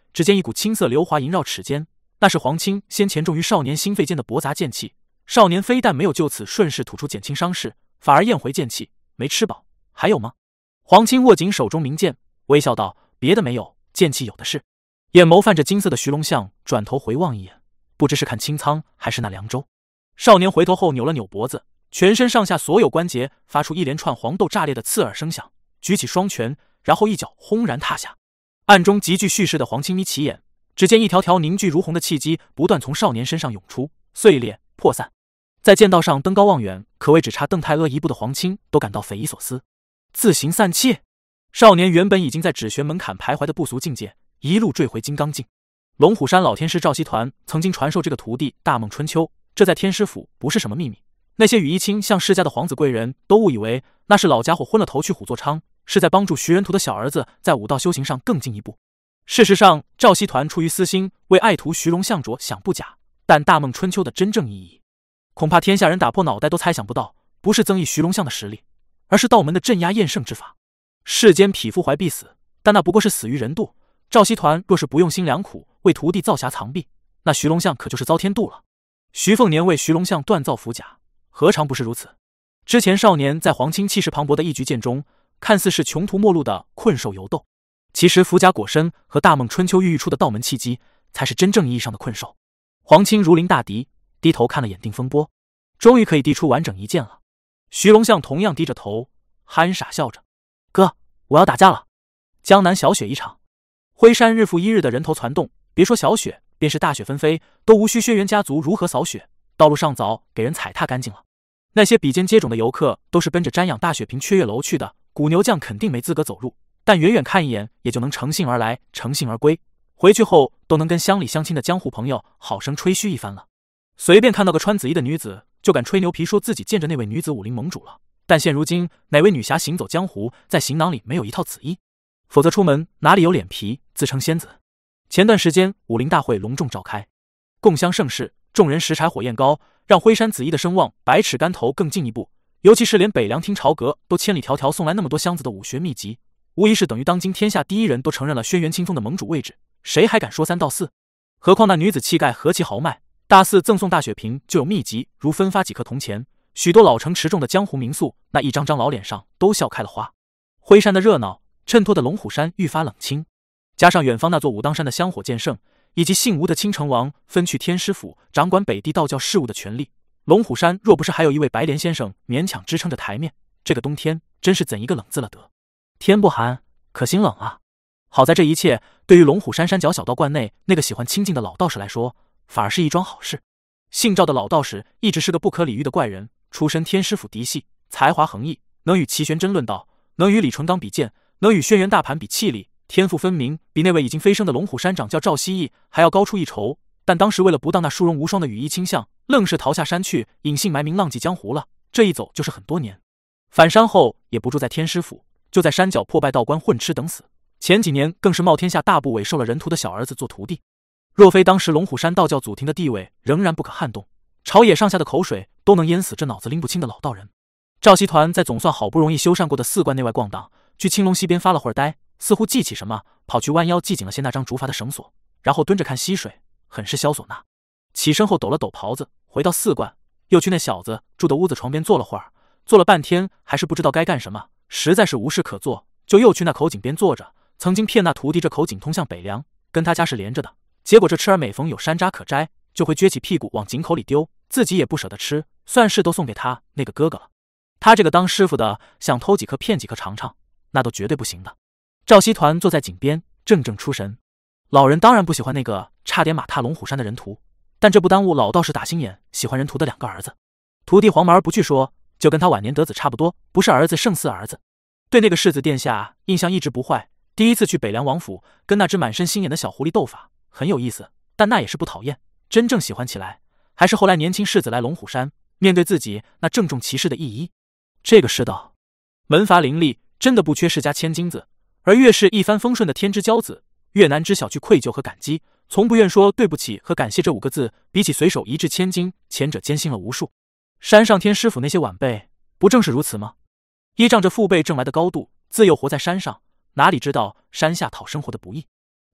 Speaker 1: 只见一股青色流华萦绕齿间，那是黄青先前种于少年心肺间的驳杂剑气。少年非但没有就此顺势吐出减轻伤势，反而咽回剑气。没吃饱，还有吗？黄青握紧手中明剑，微笑道：“别的没有，剑气有的是。”眼眸泛着金色的徐龙象转头回望一眼，不知是看清仓还是那凉州。少年回头后扭了扭脖子，全身上下所有关节发出一连串黄豆炸裂的刺耳声响，举起双拳，然后一脚轰然踏下。暗中极具蓄势的黄青眯起眼，只见一条条凝聚如虹的气机不断从少年身上涌出，碎裂破散。在剑道上登高望远，可谓只差邓太阿一步的黄青都感到匪夷所思。自行散气，少年原本已经在指玄门槛徘徊的不俗境界，一路坠回金刚境。龙虎山老天师赵熙团曾经传授这个徒弟大梦春秋，这在天师府不是什么秘密。那些羽衣青向世家的皇子贵人都误以为那是老家伙昏了头去虎作伥，是在帮助徐仁图的小儿子在武道修行上更进一步。事实上，赵熙团出于私心，为爱徒徐荣相着想不假，但大梦春秋的真正意义，恐怕天下人打破脑袋都猜想不到，不是增益徐龙象的实力，而是道门的镇压厌胜之法。世间匹夫怀必死，但那不过是死于人度。赵熙团若是不用心良苦，为徒弟造匣藏弊，那徐龙象可就是遭天妒了。徐凤年为徐龙象锻造符甲，何尝不是如此？之前少年在黄青气势磅礴的一局剑中，看似是穷途末路的困兽犹斗，其实符甲果身和大梦春秋孕育出的道门契机，才是真正意义上的困兽。黄青如临大敌，低头看了眼定风波，终于可以递出完整一剑了。徐龙象同样低着头，憨傻笑着：“哥，我要打架了。”江南小雪一场，辉山日复一日的人头攒动，别说小雪，便是大雪纷飞，都无需轩辕家族如何扫雪，道路上早给人踩踏干净了。那些比肩接踵的游客都是奔着瞻仰大雪坪雀跃楼去的，古牛将肯定没资格走入，但远远看一眼也就能乘兴而来，乘兴而归，回去后都能跟乡里乡亲的江湖朋友好生吹嘘一番了。随便看到个穿紫衣的女子，就敢吹牛皮说自己见着那位女子武林盟主了。但现如今哪位女侠行走江湖，在行囊里没有一套紫衣？否则出门哪里有脸皮自称仙子？前段时间武林大会隆重召开，共襄盛世，众人拾柴火焰高，让辉山紫衣的声望百尺竿头更进一步。尤其是连北凉厅朝阁都千里迢迢送来那么多箱子的武学秘籍，无疑是等于当今天下第一人都承认了轩辕清风的盟主位置，谁还敢说三道四？何况那女子气概何其豪迈，大肆赠送大雪坪就有秘籍，如分发几颗铜钱，许多老成持重的江湖名宿那一张张老脸上都笑开了花。辉山的热闹衬托的龙虎山愈发冷清，加上远方那座武当山的香火渐盛，以及姓吴的青城王分去天师府掌管北地道教事务的权力，龙虎山若不是还有一位白莲先生勉强支撑着台面，这个冬天真是怎一个冷字了得。天不寒，可心冷啊。好在这一切对于龙虎山山脚小道观内那个喜欢清静的老道士来说，反而是一桩好事。姓赵的老道士一直是个不可理喻的怪人，出身天师府嫡系，才华横溢，能与齐玄真论道，能与李纯刚比剑，能与轩辕大盘比气力，天赋分明，比那位已经飞升的龙虎山掌教赵希义还要高出一筹。但当时为了不当那殊荣无双的羽翼倾向，愣是逃下山去，隐姓埋名浪迹江湖了。这一走就是很多年，返山后也不住在天师府，就在山脚破败道观混吃等死。前几年更是冒天下大部委收了人徒的小儿子做徒弟。若非当时龙虎山道教祖庭的地位仍然不可撼动，朝野上下的口水都能淹死这脑子拎不清的老道人。赵熙团在总算好不容易修缮过的4观内外逛荡，去青龙溪边发了会儿呆，似乎记起什么，跑去弯腰系紧了些那张竹筏的绳索，然后蹲着看溪水，很是萧索纳。起身后抖了抖袍子，回到4观，又去那小子住的屋子床边坐了会儿，坐了半天还是不知道该干什么，实在是无事可做，就又去那口井边坐着。曾经骗那徒弟这口井通向北凉，跟他家是连着的，结果这痴儿每逢有山楂可摘，就会撅起屁股往井口里丢，自己也不舍得吃，算是都送给他那个哥哥了。他这个当师傅的想偷几颗骗几颗尝尝，那都绝对不行的。赵熙团坐在井边怔怔出神，老人当然不喜欢那个差点马踏龙虎山的人徒，但这不耽误老道士打心眼喜欢人徒的2个儿子。徒弟黄毛儿不去说，就跟他晚年得子差不多，不是儿子胜似儿子。对那个世子殿下印象一直不坏，第一次去北凉王府跟那只满身心眼的小狐狸斗法很有意思，但那也是不讨厌，真正喜欢起来还是后来年轻世子来龙虎山，面对自己那郑重其事的义医。这个世道门阀林立，真的不缺世家千金子，而越是一帆风顺的天之骄子，越难知晓去愧疚和感激，从不愿说对不起和感谢这5个字，比起随手1掷千金，前者艰辛了无数。山上天师府那些晚辈不正是如此吗？依仗着父辈挣来的高度，自幼活在山上，哪里知道山下讨生活的不易。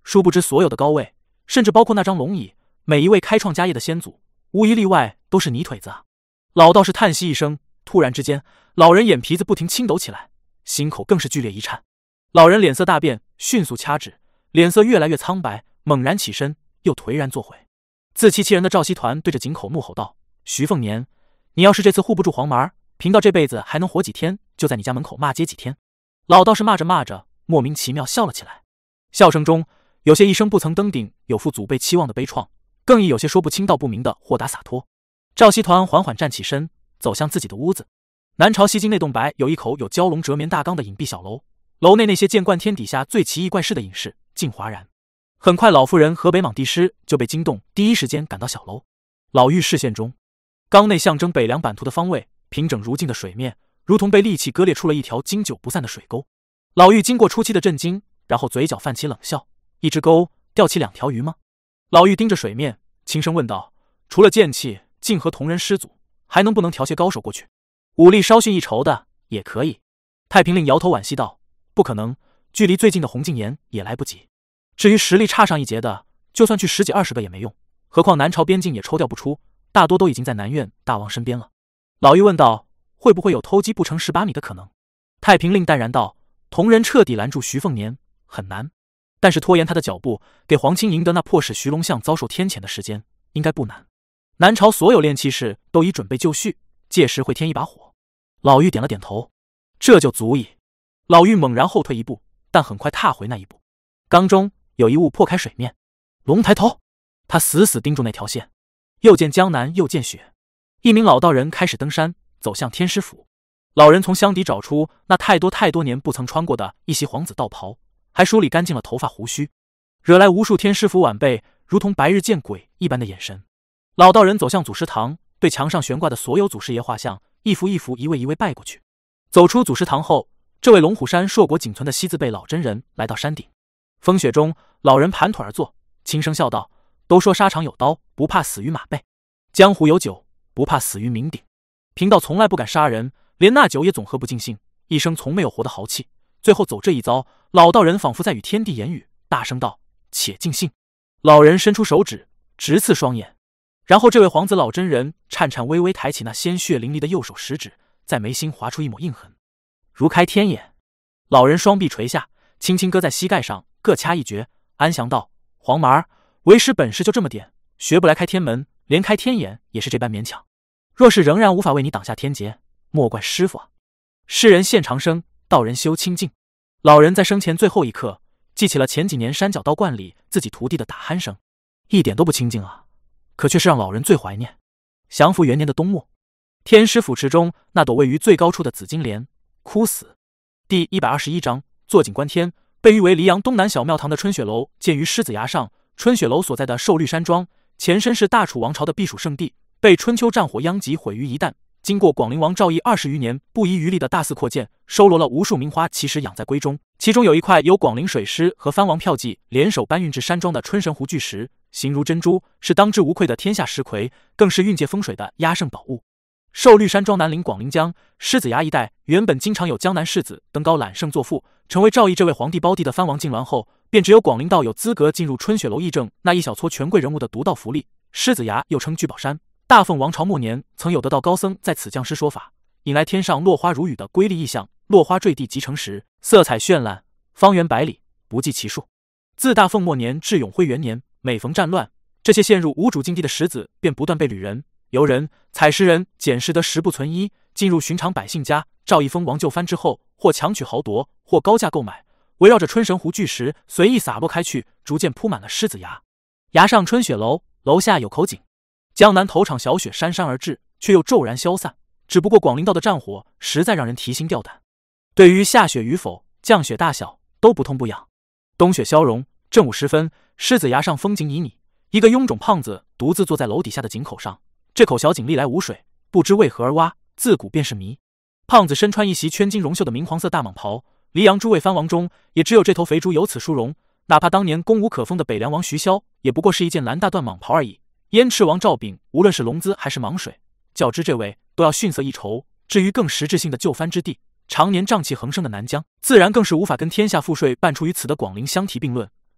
Speaker 1: 殊不知所有的高位，甚至包括那张龙椅，每一位开创家业的先祖，无一例外都是泥腿子啊！老道士叹息一声，突然之间，老人眼皮子不停轻抖起来，心口更是剧烈一颤。老人脸色大变，迅速掐指，脸色越来越苍白，猛然起身，又颓然坐回。自欺欺人的赵熙团对着井口怒吼道：“徐凤年，你要是这次护不住黄麻，贫道这辈子还能活几天，就在你家门口骂街几天。”老道士骂着骂着，莫名其妙笑了起来。笑声中，有些一生不曾登顶，有负祖辈期望的悲怆，更亦有些说不清道不明的豁达洒脱。赵熙团缓缓站起身，走向自己的屋子。南朝西京内洞白有一口有蛟龙折棉大缸的隐蔽小楼，楼内那些见惯天底下最奇异怪事的隐士尽哗然。很快，老妇人和北莽帝师就被惊动，第一时间赶到小楼。老妪视线中，缸内象征北凉版图的方位，平整如镜的水面，如同被利器割裂出了一条经久不散的水沟。老妪经过初期的震惊，然后嘴角泛起冷笑：“一只钩钓起2条鱼吗？”老妪盯着水面，轻声问道：“除了剑气，竟和同人师祖，还能不能调些高手过去？武力稍逊一筹的也可以。”太平令摇头惋惜道：“不可能，距离最近的洪敬言也来不及。至于实力差上一截的，就算去10几20个也没用，何况南朝边境也抽调不出，大多都已经在南院大王身边了。”老妪问道：“会不会有偷鸡不成18米的可能？”太平令淡然道：“同人彻底拦住徐凤年很难，但是拖延他的脚步，给皇亲赢得那迫使徐龙相遭受天谴的时间，应该不难。南朝所有炼器士都已准备就绪，届时会添一把火。”老妪点了点头：“这就足矣。”老妪猛然后退一步，但很快踏回那一步。缸中有一物破开水面，龙抬头，他死死盯住那条线，又见江南，又见雪。一名老道人开始登山，走向天师府。老人从箱底找出那太多年不曾穿过的一袭黄紫道袍，还梳理干净了头发胡须，惹来无数天师府晚辈如同白日见鬼一般的眼神。老道人走向祖师堂，对墙上悬挂的所有祖师爷画像一幅一幅一位拜过去。走出祖师堂后，这位龙虎山硕果仅存的西字辈老真人来到山顶。风雪中，老人盘腿而坐，轻声笑道：“都说沙场有刀，不怕死于马背；江湖有酒，不怕死于酩酊。贫道从来不敢杀人，连那酒也总喝不尽兴，一生从没有活得豪气。最后走这一遭，老道人仿佛在与天地言语，大声道：且尽兴。”老人伸出手指，直刺双眼。然后这位黄子老真人颤颤巍巍抬起那鲜血淋漓的右手食指，在眉心划出一抹印痕，如开天眼。老人双臂垂下，轻轻搁在膝盖上，各掐一诀，安详道：“黄麻儿，为师本事就这么点，学不来开天门，连开天眼也是这般勉强。若是仍然无法为你挡下天劫，莫怪师傅啊。世人现长生，道人修清净。”老人在生前最后一刻记起了前几年山脚道观里自己徒弟的打鼾声，一点都不清静啊，可却是让老人最怀念。降服元年的冬末，天师府池中那朵位于最高处的紫金莲枯死。第121章坐井观天。被誉为黎阳东南小庙堂的春雪楼建于狮子崖上，春雪楼所在的寿绿山庄前身是大楚王朝的避暑胜地，被春秋战火殃及毁于一旦。经过广陵王赵翼20余年不遗余力的大肆扩建，收罗了无数名花奇石养在闺中，其中有一块由广陵水师和藩王票骑联手搬运至山庄的春神湖巨石，形如珍珠，是当之无愧的天下石魁，更是运界风水的压胜宝物。寿绿山庄南临广陵江，狮子崖一带原本经常有江南士子登高揽胜作赋，成为赵翼这位皇帝胞弟的藩王进銮后，便只有广陵道有资格进入春雪楼议政那一小撮权贵人物的独到福利。狮子崖又称聚宝山，大凤王朝末年曾有得道高僧在此降师说法，引来天上落花如雨的瑰丽异象，落花坠地即成石，色彩绚烂，方圆百里，不计其数。自大凤末年至永徽元年，每逢战乱，这些陷入无主境地的石子便不断被旅人、游人、采石人捡拾得十不存一，进入寻常百姓家。赵翼封王就藩之后，或强取豪夺，或高价购买，围绕着春神湖巨石随意洒落开去，逐渐铺满了狮子崖。崖上春雪楼，楼下有口井。江南头场小雪姗姗而至，却又骤然消散。只不过广陵道的战火实在让人提心吊胆，对于下雪与否、降雪大小都不痛不痒。冬雪消融，正午时分，狮子崖上风景旖旎，一个臃肿胖子独自坐在楼底下的井口上。这口小井历来无水，不知为何而挖，自古便是谜。胖子身穿一袭圈金绒绣的明黄色大蟒袍，黎阳诸位藩王中，也只有这头肥猪有此殊荣。哪怕当年攻无可封的北凉王徐骁，也不过是一件蓝大缎蟒袍而已。燕赤王赵昺，无论是龙姿还是蟒水，较之这位都要逊色一筹。至于更实质性的救藩之地，常年瘴气横生的南疆，自然更是无法跟天下赋税办出于此的广陵相提并论。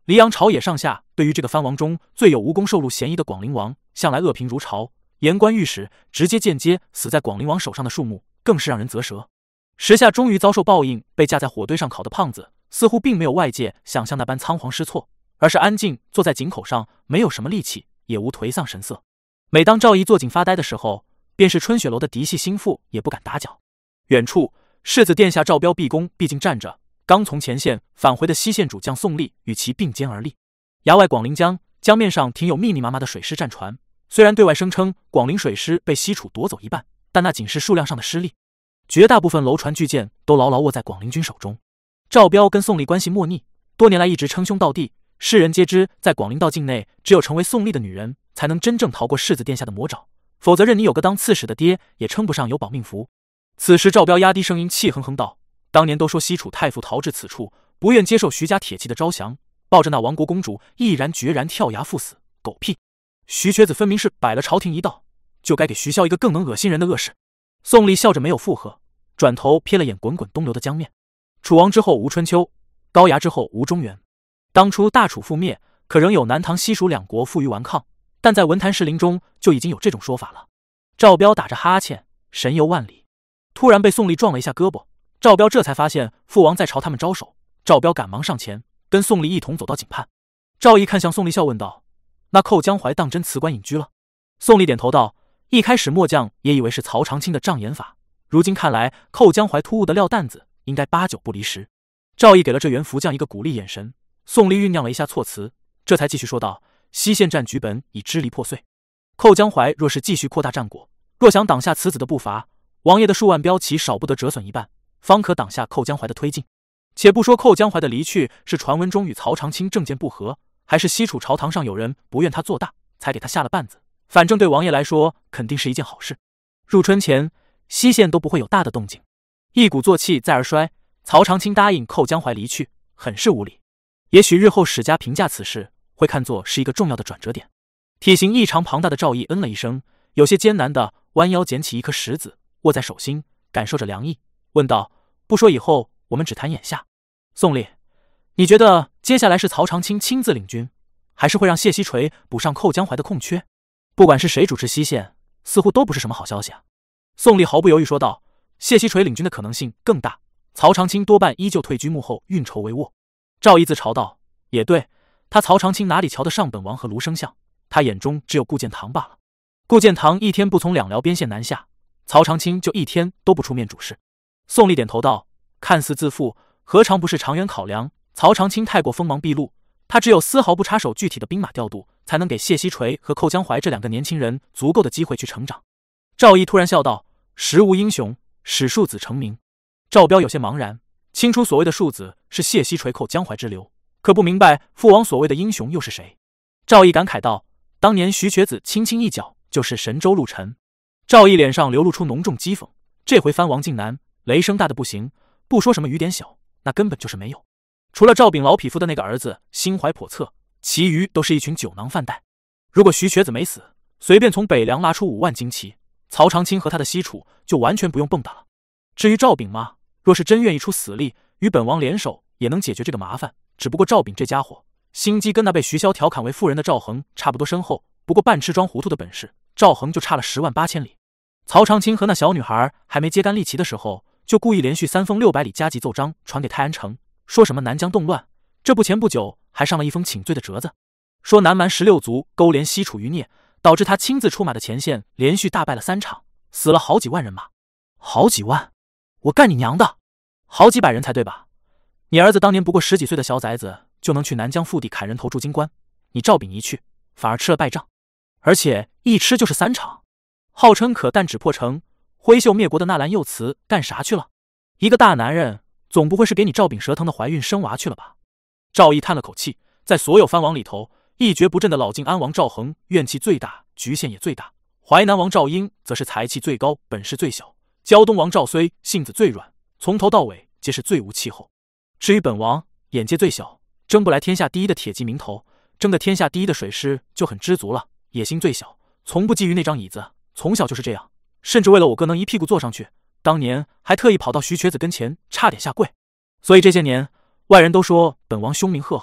Speaker 1: 黎阳朝野上下对于这个藩王中最有无功受禄嫌疑的广陵王，向来恶评如潮，言官御史直接间接死在广陵王手上的数目更是让人啧舌。时下终于遭受报应，被架在火堆上烤的胖子，似乎并没有外界想象那般仓皇失措，而是安静坐在井口上，没有什么力气，也无颓丧神色。每当赵毅坐井发呆的时候，便是春雪楼的嫡系心腹也不敢打搅。远处，世子殿下赵彪毕恭毕敬站着，刚从前线返回的西线主将宋立与其并肩而立。崖外广陵江，江面上停有密密麻麻的水师战船，虽然对外声称广陵水师被西楚夺走一半，但那仅是数量上的失利，绝大部分楼船巨舰都牢牢握在广陵军手中。赵彪跟宋立关系莫逆，多年来一直称兄道弟，世人皆知，在广陵道境内，只有成为宋立的女人，才能真正逃过世子殿下的魔爪，否则任你有个当刺史的爹，也称不上有保命符。此时赵彪压低声音，气哼哼道：“当年都说西楚太傅逃至此处，不愿接受徐家铁骑的招降，抱着那亡国公主毅然决然跳崖赴死，狗屁！徐瘸子分明是摆了朝廷一道，就该给徐骁一个更能恶心人的恶事。”宋立笑着没有附和，转头瞥了眼滚滚东流的江面。楚王之后无春秋，高衙之后无中原。当初大楚覆灭，可仍有南唐西蜀两国负隅顽抗，但在文坛士林中就已经有这种说法了。赵彪打着哈欠，神游万里，突然被宋立撞了一下胳膊。赵彪这才发现父王在朝他们招手，赵彪赶忙上前，跟宋立一同走到井畔。赵毅看向宋立，笑问道：“那寇江淮当真辞官隐居了？”宋立点头道：“一开始末将也以为是曹长青的障眼法，如今看来，寇江淮突兀的撂担子，应该8、9不离10。”赵毅给了这员福将一个鼓励眼神。宋立酝酿了一下措辞，这才继续说道：“西线战局本已支离破碎，寇江淮若是继续扩大战果，若想挡下此子的步伐，王爷的数万标旗少不得折损一半，方可挡下寇江淮的推进。且不说寇江淮的离去是传闻中与曹长青政见不合，还是西楚朝堂上有人不愿他做大，才给他下了绊子，反正对王爷来说肯定是一件好事。入春前，西线都不会有大的动静。一鼓作气再而衰，曹长青答应寇江淮离去，很是无理。也许日后史家评价此事，会看作是一个重要的转折点。”体型异常庞大的赵毅嗯了一声，有些艰难地弯腰捡起一颗石子，握在手心，感受着凉意，问道：“不说以后，我们只谈眼下。宋立，你觉得接下来是曹长青亲自领军，还是会让谢希垂补上寇江淮的空缺？不管是谁主持西线，似乎都不是什么好消息啊。”宋立毫不犹豫说道：“谢希垂领军的可能性更大，曹长青多半依旧退居幕后，运筹帷幄。”赵毅自嘲道：“也对，他曹长青哪里瞧得上本王和卢生相，他眼中只有顾建堂罢了。顾建堂一天不从两辽边线南下，曹长青就一天都不出面主事。”宋立点头道：“看似自负，何尝不是长远考量？曹长青太过锋芒毕露，他只有丝毫不插手具体的兵马调度，才能给谢希垂和寇江淮这2个年轻人足够的机会去成长。”赵毅突然笑道：“时无英雄，使庶子成名。”赵彪有些茫然，清楚所谓的庶子是谢希垂寇江淮之流，可不明白父王所谓的英雄又是谁。赵毅感慨道：“当年徐瘸子轻轻一脚就是神州陆沉。”赵毅脸上流露出浓重讥讽，这回藩王靖难，雷声大的不行，不说什么雨点小，那根本就是没有。除了赵炳老匹夫的那个儿子心怀叵测，其余都是一群酒囊饭袋。如果徐瘸子没死，随便从北凉拉出5万精骑，曹长青和他的西楚就完全不用蹦跶了。至于赵炳嘛，若是真愿意出死力，与本王联手也能解决这个麻烦。只不过赵炳这家伙心机跟那被徐骁调侃为妇人的赵恒差不多深厚，不过半吃装糊涂的本事，赵恒就差了10万8千里。曹长青和那小女孩还没揭竿立旗的时候，就故意连续3封600里加急奏章传给泰安城，说什么南疆动乱，这不前不久还上了一封请罪的折子，说南蛮16族勾连西楚余孽，导致他亲自出马的前线连续大败了3场，死了好几万人马。好几万？我干你娘的！好几百人才对吧？你儿子当年不过10几岁的小崽子，就能去南疆腹地砍人头驻京关，你赵炳一去，反而吃了败仗，而且一吃就是3场。号称可弹指破城、挥袖灭国的纳兰幼慈干啥去了？一个大男人，总不会是给你赵炳舌疼的怀孕生娃去了吧？赵毅叹了口气，在所有藩王里头，一蹶不振的老晋安王赵恒怨气最大，局限也最大；淮南王赵英则是才气最高，本事最小；胶东王赵睢性子最软，从头到尾皆是最无气候。至于本王，眼界最小，争不来天下第一的铁骑名头，争得天下第一的水师就很知足了；野心最小，从不觊觎那张椅子，从小就是这样，甚至为了我哥能一屁股坐上去，当年还特意跑到徐瘸子跟前，差点下跪。所以这些年，外人都说本王凶名赫赫，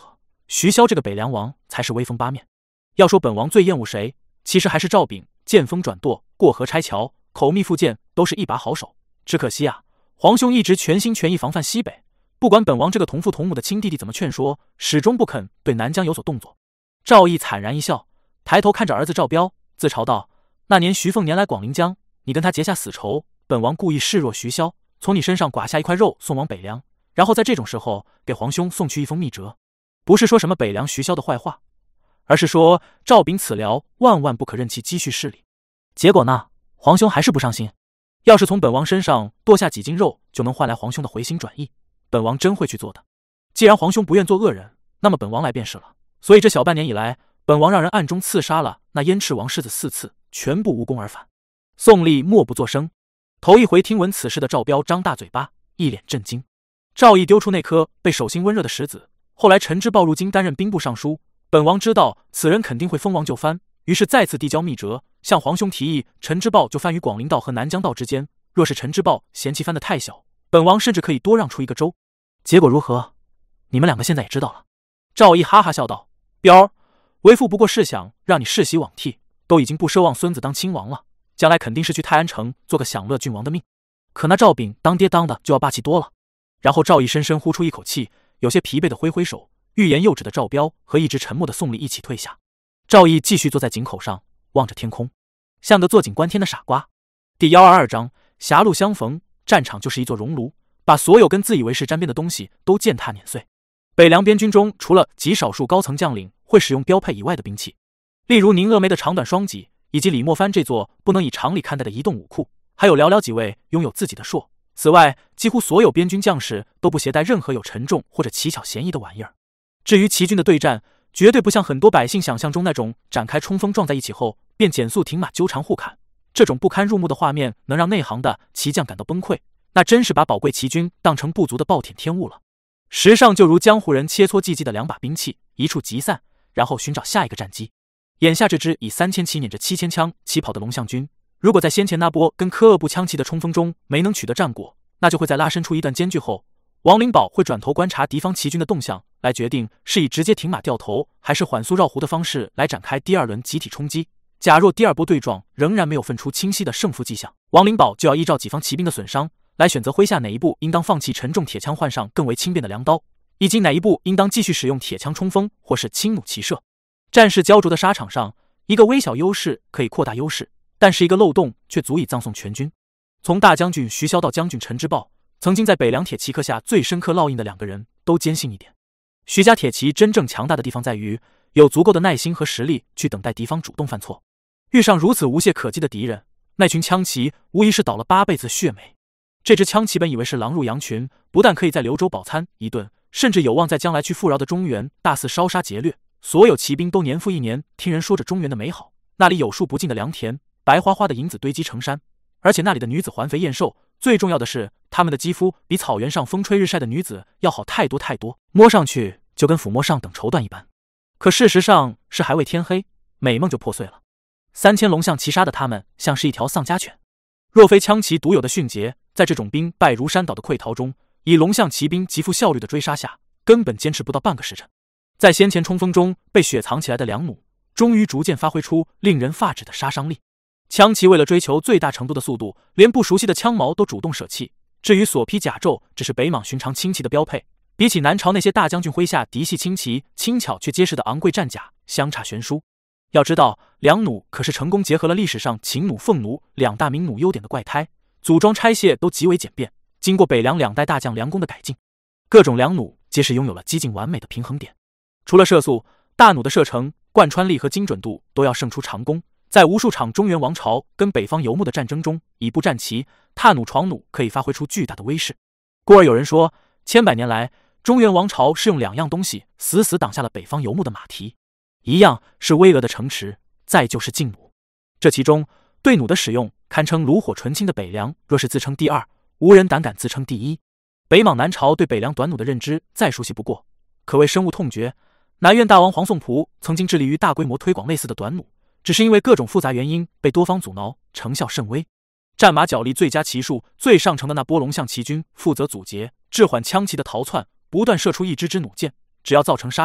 Speaker 1: 徐骁这个北凉王才是威风八面。要说本王最厌恶谁，其实还是赵炳，见风转舵，过河拆桥，口蜜腹剑，都是一把好手。只可惜啊，皇兄一直全心全意防范西北，不管本王这个同父同母的亲弟弟怎么劝说，始终不肯对南疆有所动作。赵毅惨然一笑，抬头看着儿子赵彪，自嘲道：“那年徐凤年来广陵江，你跟他结下死仇，本王故意示弱徐骁，从你身上剐下一块肉送往北凉，然后在这种时候给皇兄送去一封密折，不是说什么北凉徐骁的坏话，而是说赵炳此僚万万不可任其继续势力。结果呢，皇兄还是不上心。要是从本王身上剁下几斤肉就能换来皇兄的回心转意，本王真会去做的。既然皇兄不愿做恶人，那么本王来便是了。所以这小半年以来，本王让人暗中刺杀了那燕赤王世子4次，全部无功而返。”宋立默不作声。头一回听闻此事的赵彪张大嘴巴，一脸震惊。赵毅丢出那颗被手心温热的石子，后来陈之豹入京担任兵部尚书，本王知道此人肯定会封王就藩，于是再次递交密折，向皇兄提议陈之豹就藩于广陵道和南疆道之间，若是陈之豹嫌弃藩的太小，本王甚至可以多让出一个州。结果如何？你们两个现在也知道了。赵毅哈哈笑道：“彪儿，为父不过是想让你世袭罔替，都已经不奢望孙子当亲王了，将来肯定是去泰安城做个享乐郡王的命。可那赵炳当爹当的就要霸气多了。”然后赵毅深深呼出一口气，有些疲惫的挥挥手，欲言又止的赵彪和一直沉默的宋立一起退下。赵毅继续坐在井口上，望着天空，像个坐井观天的傻瓜。第122章狭路相逢，战场就是一座熔炉，把所有跟自以为是沾边的东西都践踏碾碎。北凉边军中除了极少数高层将领会使用标配以外的兵器，例如宁峨眉的长短双戟，以及李莫藩这座不能以常理看待的移动武库，还有寥寥几位拥有自己的槊。此外，几乎所有边军将士都不携带任何有沉重或者奇巧嫌疑的玩意儿。至于齐军的对战，绝对不像很多百姓想象中那种展开冲锋撞在一起后便减速停马纠缠互砍，这种不堪入目的画面能让内行的齐将感到崩溃，那真是把宝贵齐军当成部族的暴殄天物了。时尚就如江湖人切磋技技的两把兵器，一触即散，然后寻找下一个战机。眼下这支以3000骑撵着7000枪起跑的龙象军，如果在先前那波跟科厄部枪骑的冲锋中没能取得战果，那就会在拉伸出一段间距后，王灵宝会转头观察敌方齐军的动向，来决定是以直接停马掉头，还是缓速绕弧的方式来展开第二轮集体冲击。假若第二波对撞仍然没有分出清晰的胜负迹象，王灵宝就要依照己方骑兵的损伤来选择麾下哪一部应当放弃沉重铁枪，换上更为轻便的凉刀，以及哪一部应当继续使用铁枪冲锋或是轻弩齐射。战事焦灼的沙场上，一个微小优势可以扩大优势，但是一个漏洞却足以葬送全军。从大将军徐骁到将军陈之豹，曾经在北凉铁骑刻下最深刻烙印的两个人都坚信一点：徐家铁骑真正强大的地方在于有足够的耐心和实力去等待敌方主动犯错。遇上如此无懈可击的敌人，那群枪骑无疑是倒了8辈子血霉。这支枪骑本以为是狼入羊群，不但可以在柳州饱餐一顿，甚至有望在将来去富饶的中原大肆烧杀劫掠。所有骑兵都年复一年听人说着中原的美好，那里有数不尽的良田，白花花的银子堆积成山，而且那里的女子环肥燕瘦，最重要的是她们的肌肤比草原上风吹日晒的女子要好太多太多，摸上去就跟抚摸上等绸缎一般。可事实上是还未天黑，美梦就破碎了。3000龙象骑杀的他们像是一条丧家犬，若非枪骑独有的迅捷，在这种兵败如山倒的溃逃中，以龙象骑兵极富效率的追杀下，根本坚持不到半个时辰。在先前冲锋中被雪藏起来的良弩，终于逐渐发挥出令人发指的杀伤力。枪骑为了追求最大程度的速度，连不熟悉的枪矛都主动舍弃。至于锁披甲胄，只是北莽寻常轻骑的标配，比起南朝那些大将军麾下嫡系轻骑轻巧却结实的昂贵战甲，相差悬殊。要知道，良弩可是成功结合了历史上秦弩、凤弩两大名弩优点的怪胎，组装拆卸都极为简便，经过北凉2代大将梁公的改进，各种良弩皆是拥有了几近完美的平衡点。除了射速，大弩的射程、贯穿力和精准度都要胜出长弓。在无数场中原王朝跟北方游牧的战争中，以步战旗、踏弩闯弩可以发挥出巨大的威势。故而有人说，千百年来，中原王朝是用2样东西死死挡下了北方游牧的马蹄，一样是巍峨的城池，再就是劲弩。这其中，对弩的使用堪称炉火纯青的北凉，若是自称第2，无人胆敢自称第1。北莽南朝对北凉短弩的认知再熟悉不过，可谓深恶痛绝。南院大王黄颂璞曾经致力于大规模推广类似的短弩，只是因为各种复杂原因被多方阻挠，成效甚微。战马脚力最佳骑术最上乘的那波龙象骑军负责阻截、滞缓枪骑的逃窜，不断射出一支支弩箭，只要造成杀伤，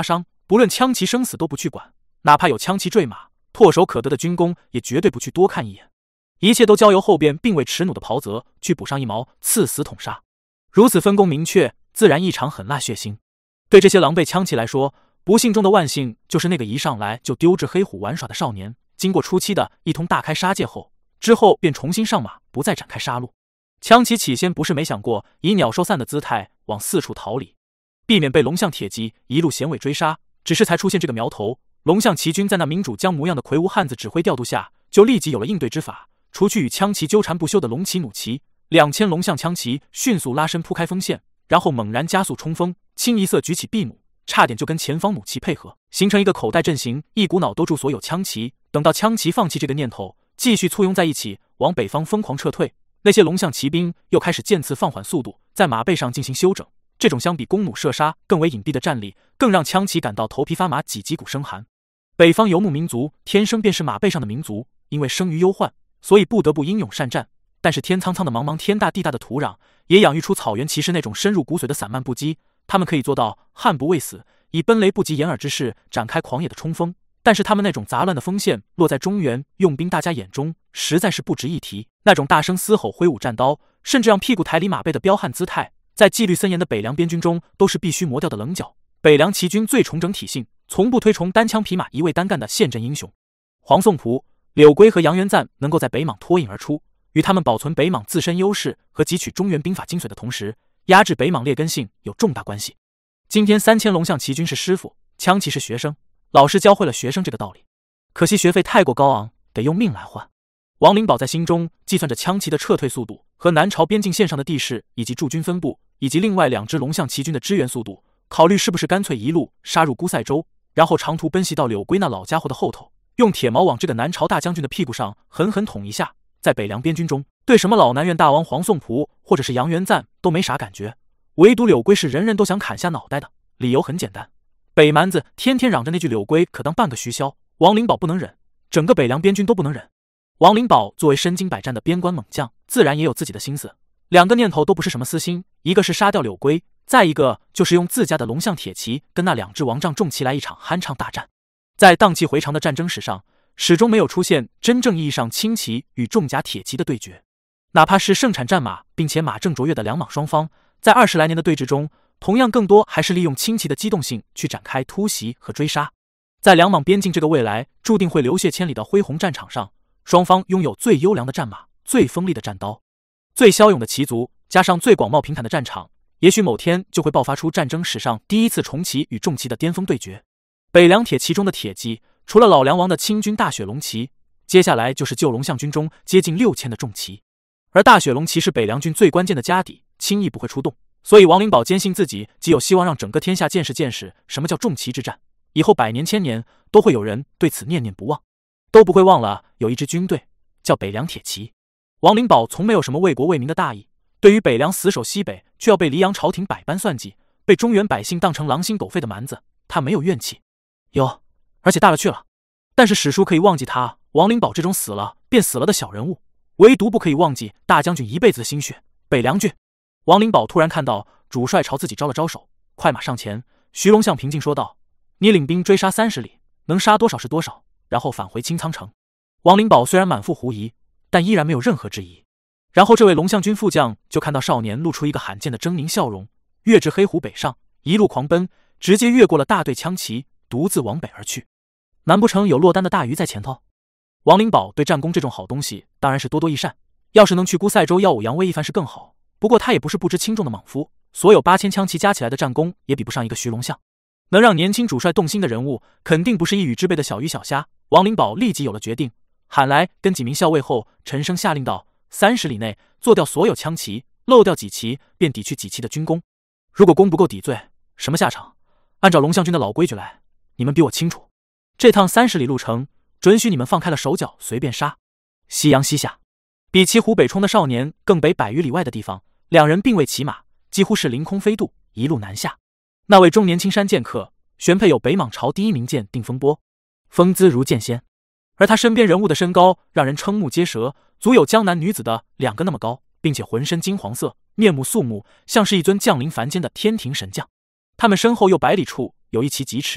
Speaker 1: 不论枪骑生死都不去管，哪怕有枪骑坠马，唾手可得的军功也绝对不去多看一眼，一切都交由后边并未持弩的袍泽去补上一毛，刺死捅杀。如此分工明确，自然异常狠辣血腥。对这些狼狈枪骑来说，不幸中的万幸就是那个一上来就丢掷黑虎玩耍的少年，经过初期的一通大开杀戒后，之后便重新上马，不再展开杀戮。枪骑起先不是没想过以鸟兽散的姿态往四处逃离，避免被龙象铁骑一路衔尾追杀，只是才出现这个苗头，龙象骑军在那明主将模样的魁梧汉子指挥调度下，就立即有了应对之法。除去与枪骑纠缠不休的龙骑弩骑，2000龙象枪骑迅速拉伸铺开锋线，然后猛然加速冲锋，清一色举起臂弩，差点就跟前方弩骑配合，形成一个口袋阵型，一股脑兜住所有枪骑。等到枪骑放弃这个念头，继续簇拥在一起往北方疯狂撤退，那些龙象骑兵又开始渐次放缓速度，在马背上进行休整。这种相比弓弩射杀更为隐蔽的战力，更让枪骑感到头皮发麻，脊骨生寒。北方游牧民族天生便是马背上的民族，因为生于忧患，所以不得不英勇善战。但是天苍苍的茫茫天大地大的土壤，也养育出草原骑士那种深入骨髓的散漫不羁。他们可以做到悍不畏死，以奔雷不及掩耳之势展开狂野的冲锋。但是他们那种杂乱的锋线落在中原用兵大家眼中，实在是不值一提。那种大声嘶吼、挥舞战刀，甚至让屁股抬离马背的彪悍姿态，在纪律森严的北凉边军中都是必须磨掉的棱角。北凉骑军最重整体性，从不推崇单枪匹马一味单干的陷阵英雄。黄颂璞、柳圭和杨元赞能够在北莽脱颖而出，与他们保存北莽自身优势和汲取中原兵法精髓的同时，压制北莽劣根性有重大关系。今天3000龙象骑军是师傅，枪骑是学生，老师教会了学生这个道理，可惜学费太过高昂，得用命来换。王灵宝在心中计算着枪骑的撤退速度和南朝边境线上的地势以及驻军分布，以及另外2支龙象骑军的支援速度，考虑是不是干脆一路杀入姑塞州，然后长途奔袭到柳圭那老家伙的后头，用铁矛往这个南朝大将军的屁股上狠狠捅一下。在北凉边军中，对什么老南院大王黄颂璞或者是杨元赞都没啥感觉，唯独柳圭是人人都想砍下脑袋的。理由很简单，北蛮子天天嚷着那句柳圭可当半个虚骁，王灵宝不能忍，整个北凉边军都不能忍。王灵宝作为身经百战的边关猛将，自然也有自己的心思。2个念头都不是什么私心，一个是杀掉柳圭，再一个就是用自家的龙象铁骑跟那2支王仗重骑来一场酣畅大战。在荡气回肠的战争史上，始终没有出现真正意义上轻骑与重甲铁骑的对决，哪怕是盛产战马并且马正卓越的两莽双方，在20来年的对峙中，同样更多还是利用轻骑的机动性去展开突袭和追杀。在两莽边境这个未来注定会流血千里的恢宏战场上，双方拥有最优良的战马、最锋利的战刀、最骁勇的骑卒，加上最广袤平坦的战场，也许某天就会爆发出战争史上第一次重骑与重骑的巅峰对决。北凉铁骑中的铁骑，除了老梁王的清军大雪龙骑，接下来就是旧龙象军中接近6000的重骑。而大雪龙骑是北凉军最关键的家底，轻易不会出动。所以王灵宝坚信自己极有希望让整个天下见识什么叫重骑之战，以后100年1000年都会有人对此念念不忘，都不会忘了有一支军队叫北凉铁骑。王灵宝从没有什么为国为民的大义，对于北凉死守西北却要被黎阳朝廷百般算计，被中原百姓当成狼心狗肺的蛮子，他没有怨气，有，而且大了去了。但是史书可以忘记他王灵宝这种死了便死了的小人物，唯独不可以忘记大将军一辈子的心血北凉军。王灵宝突然看到主帅朝自己招了招手，快马上前。徐龙象平静说道：“你领兵追杀30里，能杀多少是多少，然后返回青苍城。”王灵宝虽然满腹狐疑，但依然没有任何质疑。然后这位龙象军副将就看到少年露出一个罕见的狰狞笑容，跃至黑虎北上，一路狂奔，直接越过了大队枪骑，独自往北而去。难不成有落单的大鱼在前头？王灵宝对战功这种好东西当然是多多益善，要是能去姑塞州耀武扬威一番是更好。不过他也不是不知轻重的莽夫，所有8000枪骑加起来的战功也比不上一个徐龙象。能让年轻主帅动心的人物，肯定不是一羽之辈的小鱼小虾。王灵宝立即有了决定，喊来跟几名校尉后，沉声下令道：30里内做掉所有枪骑，漏掉几骑便抵去几骑的军功。如果功不够抵罪，什么下场？按照龙象军的老规矩来，你们比我清楚。这趟30里路程，准许你们放开了手脚随便杀。夕阳西下，比骑虎北冲的少年更北100余里外的地方，2人并未骑马，几乎是凌空飞渡，一路南下。那位中年青山剑客，原配有北莽朝第一名剑定风波，风姿如剑仙，而他身边人物的身高让人瞠目结舌，足有江南女子的2个那么高，并且浑身金黄色，面目肃穆，像是一尊降临凡间的天庭神将。他们身后又100里处有一骑疾驰，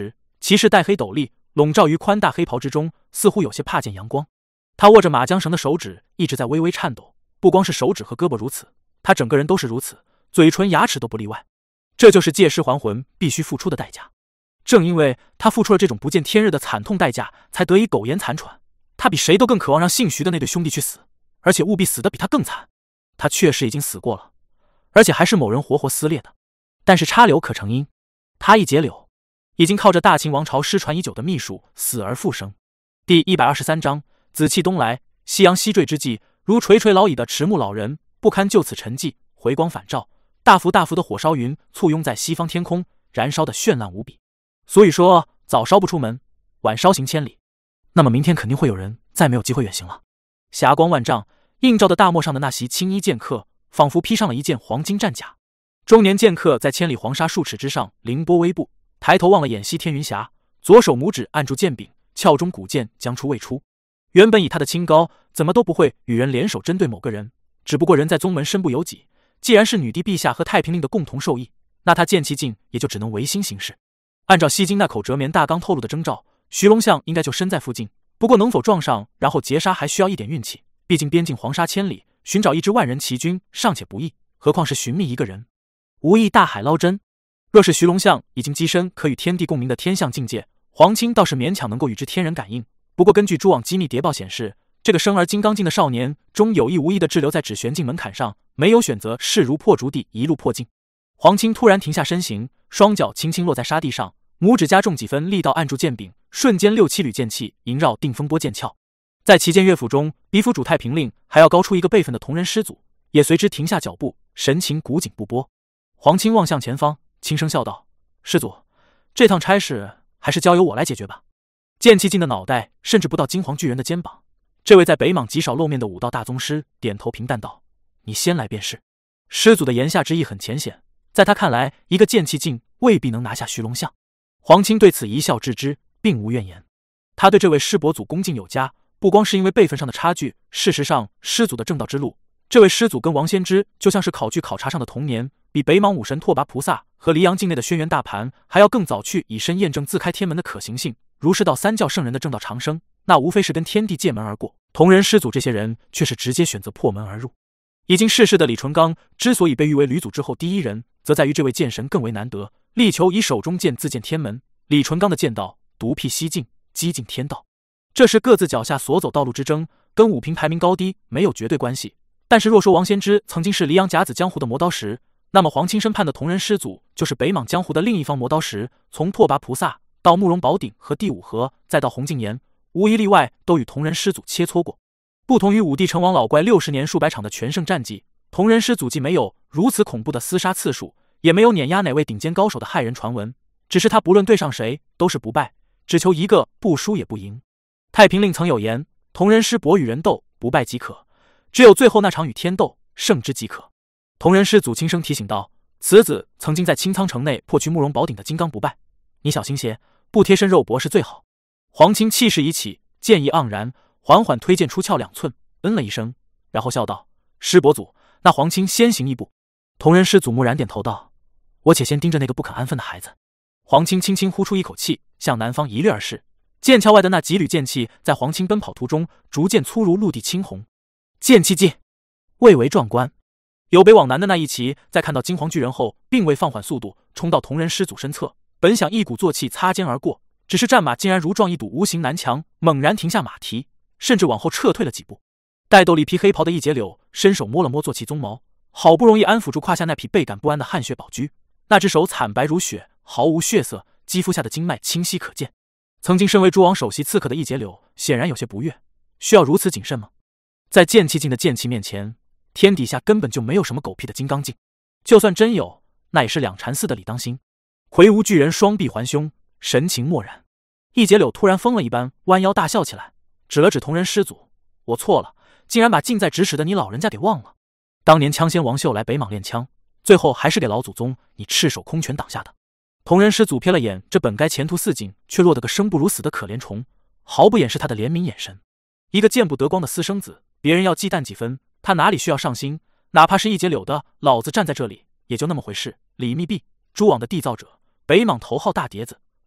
Speaker 1: 骑士戴黑斗笠，笼罩于宽大黑袍之中，似乎有些怕见阳光。他握着马缰绳的手指一直在微微颤抖，不光是手指和胳膊如此，他整个人都是如此，嘴唇牙齿都不例外。这就是借尸还魂必须付出的代价。正因为他付出了这种不见天日的惨痛代价，才得以苟延残喘。他比谁都更渴望让姓徐的那对兄弟去死，而且务必死得比他更惨。他确实已经死过了，而且还是某人活活撕裂的。但是插柳可成荫，他一结柳，已经靠着大秦王朝失传已久的秘术死而复生。第123章，紫气东来，夕阳西坠之际，如垂垂老矣的迟暮老人，不堪就此沉寂，回光返照，大幅大幅的火烧云簇拥在西方天空，燃烧的绚烂无比。所以说，早烧不出门，晚烧行千里。那么明天肯定会有人再没有机会远行了。霞光万丈，映照的大漠上的那袭青衣剑客，仿佛披上了一件黄金战甲。中年剑客在千里黄沙数尺之上凌波微步，抬头望了眼西天云霞，左手拇指按住剑柄，鞘中古剑将出未出。原本以他的清高，怎么都不会与人联手针对某个人，只不过人在宗门身不由己，既然是女帝陛下和太平令的共同授意，那他剑气劲也就只能违心行事。按照西京那口折棉大纲透露的征兆，徐龙象应该就身在附近，不过能否撞上然后截杀还需要一点运气，毕竟边境黄沙千里，寻找一支万人齐军尚且不易，何况是寻觅一个人。无意大海捞针，若是徐龙象已经跻身可与天地共鸣的天象境界，黄青倒是勉强能够与之天人感应。不过根据蛛网机密谍报显示，这个生而金刚境的少年终有意无意地滞留在只玄境门槛上，没有选择势如破竹地一路破境。黄青突然停下身形，双脚轻轻落在沙地上，拇指加重几分力道按住剑柄，瞬间6-7缕剑气萦绕定风波剑鞘。在旗舰乐府中，比府主太平令还要高出一个辈分的同人师祖也随之停下脚步，神情古井不波。黄青望向前方，轻声笑道：“师祖，这趟差事还是交由我来解决吧。”剑气劲的脑袋甚至不到金黄巨人的肩膀，这位在北莽极少露面的武道大宗师点头平淡道：“你先来便是。”师祖的言下之意很浅显，在他看来，一个剑气劲未必能拿下徐龙象。黄青对此一笑置之，并无怨言。他对这位师伯祖恭敬有加，不光是因为辈分上的差距，事实上，师祖的正道之路，这位师祖跟王先知就像是考据考察上的童年，比北莽武神拓跋菩萨和黎阳境内的轩辕大盘还要更早去以身验证自开天门的可行性。如是道三教圣人的正道长生，那无非是跟天地界门而过，同人师祖这些人却是直接选择破门而入。已经逝世的李淳罡之所以被誉为吕祖之后第一人，则在于这位剑神更为难得，力求以手中剑自建天门。李淳罡的剑道独辟蹊径，激进天道，这是各自脚下所走道路之争，跟武平排名高低没有绝对关系。但是若说王先知曾经是黎阳甲子江湖的磨刀石，那么黄青身畔的同人师祖就是北莽江湖的另一方磨刀石。从拓跋菩萨到慕容宝鼎和第五河，再到洪敬言，无一例外都与同人师祖切磋过。不同于武帝成王老怪60年数百场的全胜战绩，同人师祖既没有如此恐怖的厮杀次数，也没有碾压哪位顶尖高手的骇人传闻，只是他不论对上谁都是不败，只求一个不输也不赢。太平令曾有言，同人师伯与人斗，不败即可，只有最后那场与天斗，胜之即可。同人师祖轻声提醒道：“此子曾经在青苍城内破去慕容宝鼎的金刚不败，你小心些，不贴身肉搏是最好。”黄青气势已起，剑意盎然，缓缓推剑出鞘2寸，嗯了一声，然后笑道：“师伯祖，那黄青先行一步。”同人师祖木然点头道：“我且先盯着那个不肯安分的孩子。”黄青轻轻呼出一口气，向南方一掠而逝。剑鞘外的那几缕剑气在黄青奔跑途中逐渐粗如陆地青红，剑气劲蔚为壮观。由北往南的那一骑在看到金黄巨人后，并未放缓速度，冲到同人师祖身侧，本想一鼓作气擦肩而过，只是战马竟然如撞一堵无形南墙，猛然停下马蹄，甚至往后撤退了几步。戴斗笠披黑袍的一节柳伸手摸了摸坐骑鬃毛，好不容易安抚住胯下那匹倍感不安的汗血宝驹，那只手惨白如雪，毫无血色，肌肤下的经脉清晰可见。曾经身为诸王首席刺客的一节柳显然有些不悦，需要如此谨慎吗？在剑气劲的剑气面前，天底下根本就没有什么狗屁的金刚劲，就算真有，那也是两禅寺的李当心。魁梧巨人双臂环胸，神情漠然。一节柳突然疯了一般，弯腰大笑起来，指了指同人师祖：“我错了，竟然把近在咫尺的你老人家给忘了。当年枪仙王秀来北莽练枪，最后还是给老祖宗你赤手空拳挡下的。”同人师祖瞥了眼这本该前途似锦却落得个生不如死的可怜虫，毫不掩饰他的怜悯眼神。一个见不得光的私生子，别人要忌惮几分，他哪里需要上心？哪怕是一节柳的，老子站在这里也就那么回事。李密闭，蛛网的缔造者，北莽头号大碟子，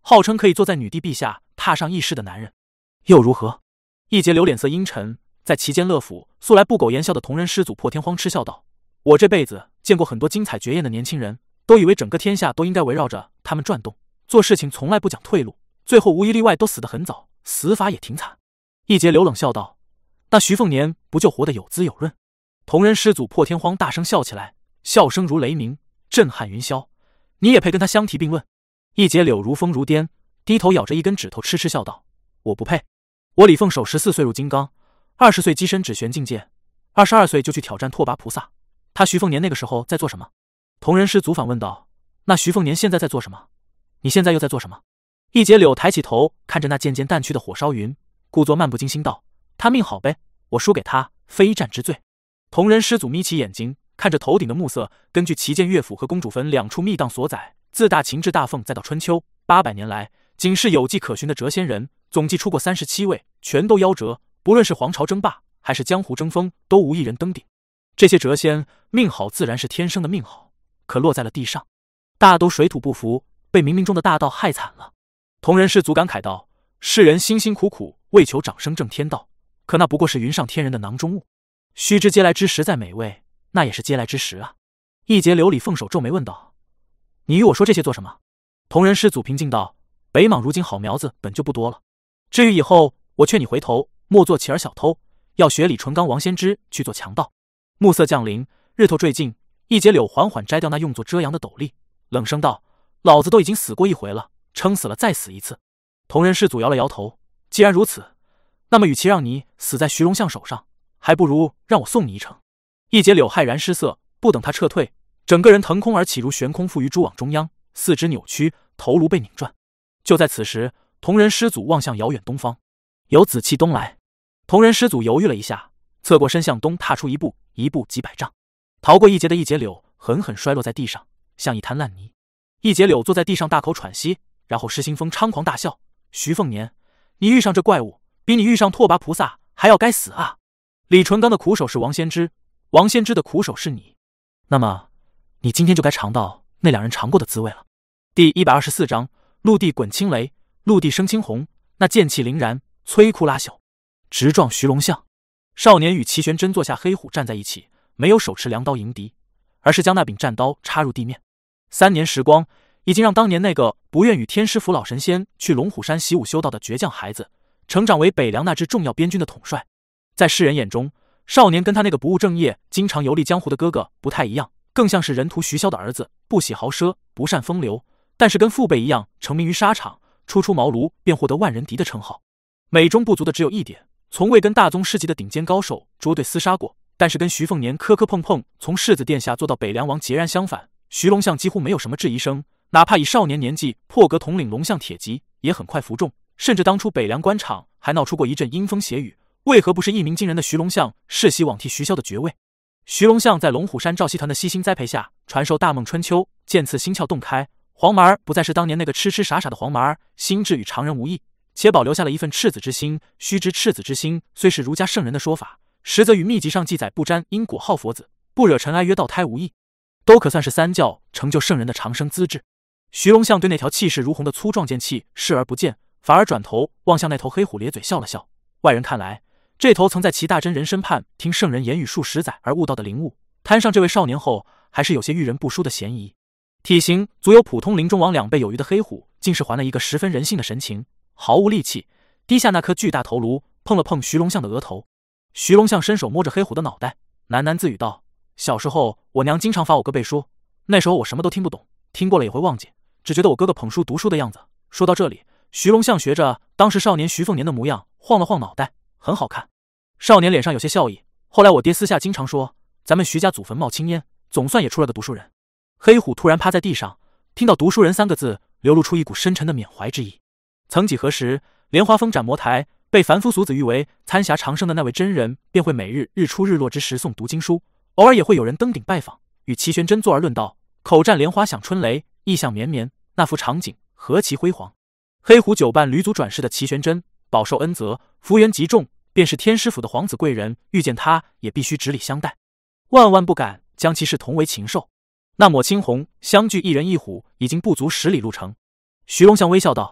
Speaker 1: 号称可以坐在女帝陛下踏上议事的男人，又如何？易节流脸色阴沉，在其间乐府素来不苟言笑的同人师祖破天荒嗤笑道：“我这辈子见过很多精彩绝艳的年轻人，都以为整个天下都应该围绕着他们转动，做事情从来不讲退路，最后无一例外都死得很早，死法也挺惨。”易节流冷笑道：“那徐凤年不就活得有滋有润？”同人师祖破天荒大声笑起来，笑声如雷鸣，震撼云霄。你也配跟他相提并论？易节柳如疯如癫，低头咬着一根指头，痴痴笑道：“我不配。我李凤守14岁入金刚，20岁跻身指玄境界，22岁就去挑战拓跋菩萨。他徐凤年那个时候在做什么？”同人师祖反问道：“那徐凤年现在在做什么？你现在又在做什么？”易节柳抬起头，看着那渐渐淡去的火烧云，故作漫不经心道：“他命好呗，我输给他，非战之罪。”同人师祖眯起眼睛，看着头顶的暮色，根据旗舰乐府和公主坟两处密档所载，自大秦至大凤再到春秋800年来，仅是有迹可循的谪仙人，总计出过37位，全都夭折。不论是皇朝争霸，还是江湖争锋，都无一人登顶。这些谪仙命好自然是天生的命好，可落在了地上，大都水土不服，被冥冥中的大道害惨了。同人师祖感慨道：“世人辛辛苦苦为求长生正天道，可那不过是云上天人的囊中物。须知嗟来之食再美味，那也是嗟来之食啊。”易节流里凤首皱眉问道：“你与我说这些做什么？”同人师祖平静道：“北莽如今好苗子本就不多了，至于以后，我劝你回头莫做乞儿小偷，要学李淳罡王先知去做强盗。”暮色降临，日头坠尽，易节柳缓缓摘掉那用作遮阳的斗笠，冷声道：“老子都已经死过一回了，撑死了再死一次。”同人师祖摇了摇头：“既然如此，那么与其让你死在徐龙相手上，还不如让我送你一程。”易节柳骇然失色，不等他撤退，整个人腾空而起，如悬空附于蛛网中央，四肢扭曲，头颅被拧转。就在此时，同人师祖望向遥远东方，有紫气东来。同人师祖犹豫了一下，侧过身向东踏出一步，一步几百丈，逃过一劫的易节柳狠狠摔落在地上，像一滩烂泥。易节柳坐在地上大口喘息，然后失心疯猖狂大笑：“徐凤年，你遇上这怪物，比你遇上拓跋菩萨还要该死啊！李淳罡的苦手是王先知，王先知的苦手是你，那么你今天就该尝到那两人尝过的滋味了。”第124章，陆地滚青雷，陆地生青红，那剑气凛然，摧枯拉朽，直撞徐龙相。少年与齐玄真坐下黑虎站在一起，没有手持良刀迎敌，而是将那柄战刀插入地面。3年时光，已经让当年那个不愿与天师府老神仙去龙虎山习武修道的倔强孩子，成长为北凉那支重要边军的统帅。在世人眼中，少年跟他那个不务正业、经常游历江湖的哥哥不太一样，更像是人屠徐骁的儿子，不喜豪奢，不善风流，但是跟父辈一样，成名于沙场，初出茅庐便获得万人敌的称号。美中不足的只有一点，从未跟大宗师级的顶尖高手捉对厮杀过，但是跟徐凤年磕磕碰碰，从世子殿下做到北凉王截然相反。徐龙相几乎没有什么质疑声，哪怕以少年年纪破格统领龙象铁骑，也很快服众。甚至当初北凉官场还闹出过一阵阴风血雨，为何不是一鸣惊人的徐龙相世袭罔替徐骁的爵位？徐龙相在龙虎山赵熙团的悉心栽培下，传授大梦春秋，剑刺心窍洞开，黄麻儿不再是当年那个痴痴傻傻的黄麻儿，心智与常人无异，且保留下了一份赤子之心。须知赤子之心虽是儒家圣人的说法，实则与秘籍上记载不沾因果好佛子，不惹尘埃约道胎无异，都可算是三教成就圣人的长生资质。徐龙相对那条气势如虹的粗壮剑气视而不见，反而转头望向那头黑虎，咧嘴笑了笑。外人看来，这头曾在齐大真人身畔听圣人言语数十载而悟到的灵物，摊上这位少年后，还是有些遇人不淑的嫌疑。体型足有普通林中王2倍有余的黑虎，竟是还了一个十分人性的神情，毫无力气，低下那颗巨大头颅，碰了碰徐龙相的额头。徐龙相伸手摸着黑虎的脑袋，喃喃自语道：“小时候我娘经常罚我哥背书，那时候我什么都听不懂，听过了也会忘记，只觉得我哥哥捧书读书的样子。”说到这里，徐龙相学着当时少年徐凤年的模样，晃了晃脑袋，很好看。少年脸上有些笑意。后来我爹私下经常说，咱们徐家祖坟冒青烟，总算也出了个读书人。黑虎突然趴在地上，听到读书人3个字，流露出一股深沉的缅怀之意。曾几何时，莲花峰斩魔台被凡夫俗子誉为参侠长生的那位真人，便会每日日出日落之时诵读经书，偶尔也会有人登顶拜访，与齐玄真坐而论道，口战莲花响春雷，意象绵绵，那幅场景何其辉煌。黑虎久伴吕祖转世的齐玄真饱受恩泽，福缘极重，便是天师府的皇子贵人，遇见他也必须执礼相待，万万不敢将其视同为禽兽。那抹青红相距一人一虎，已经不足10里路程。徐龙相微笑道：“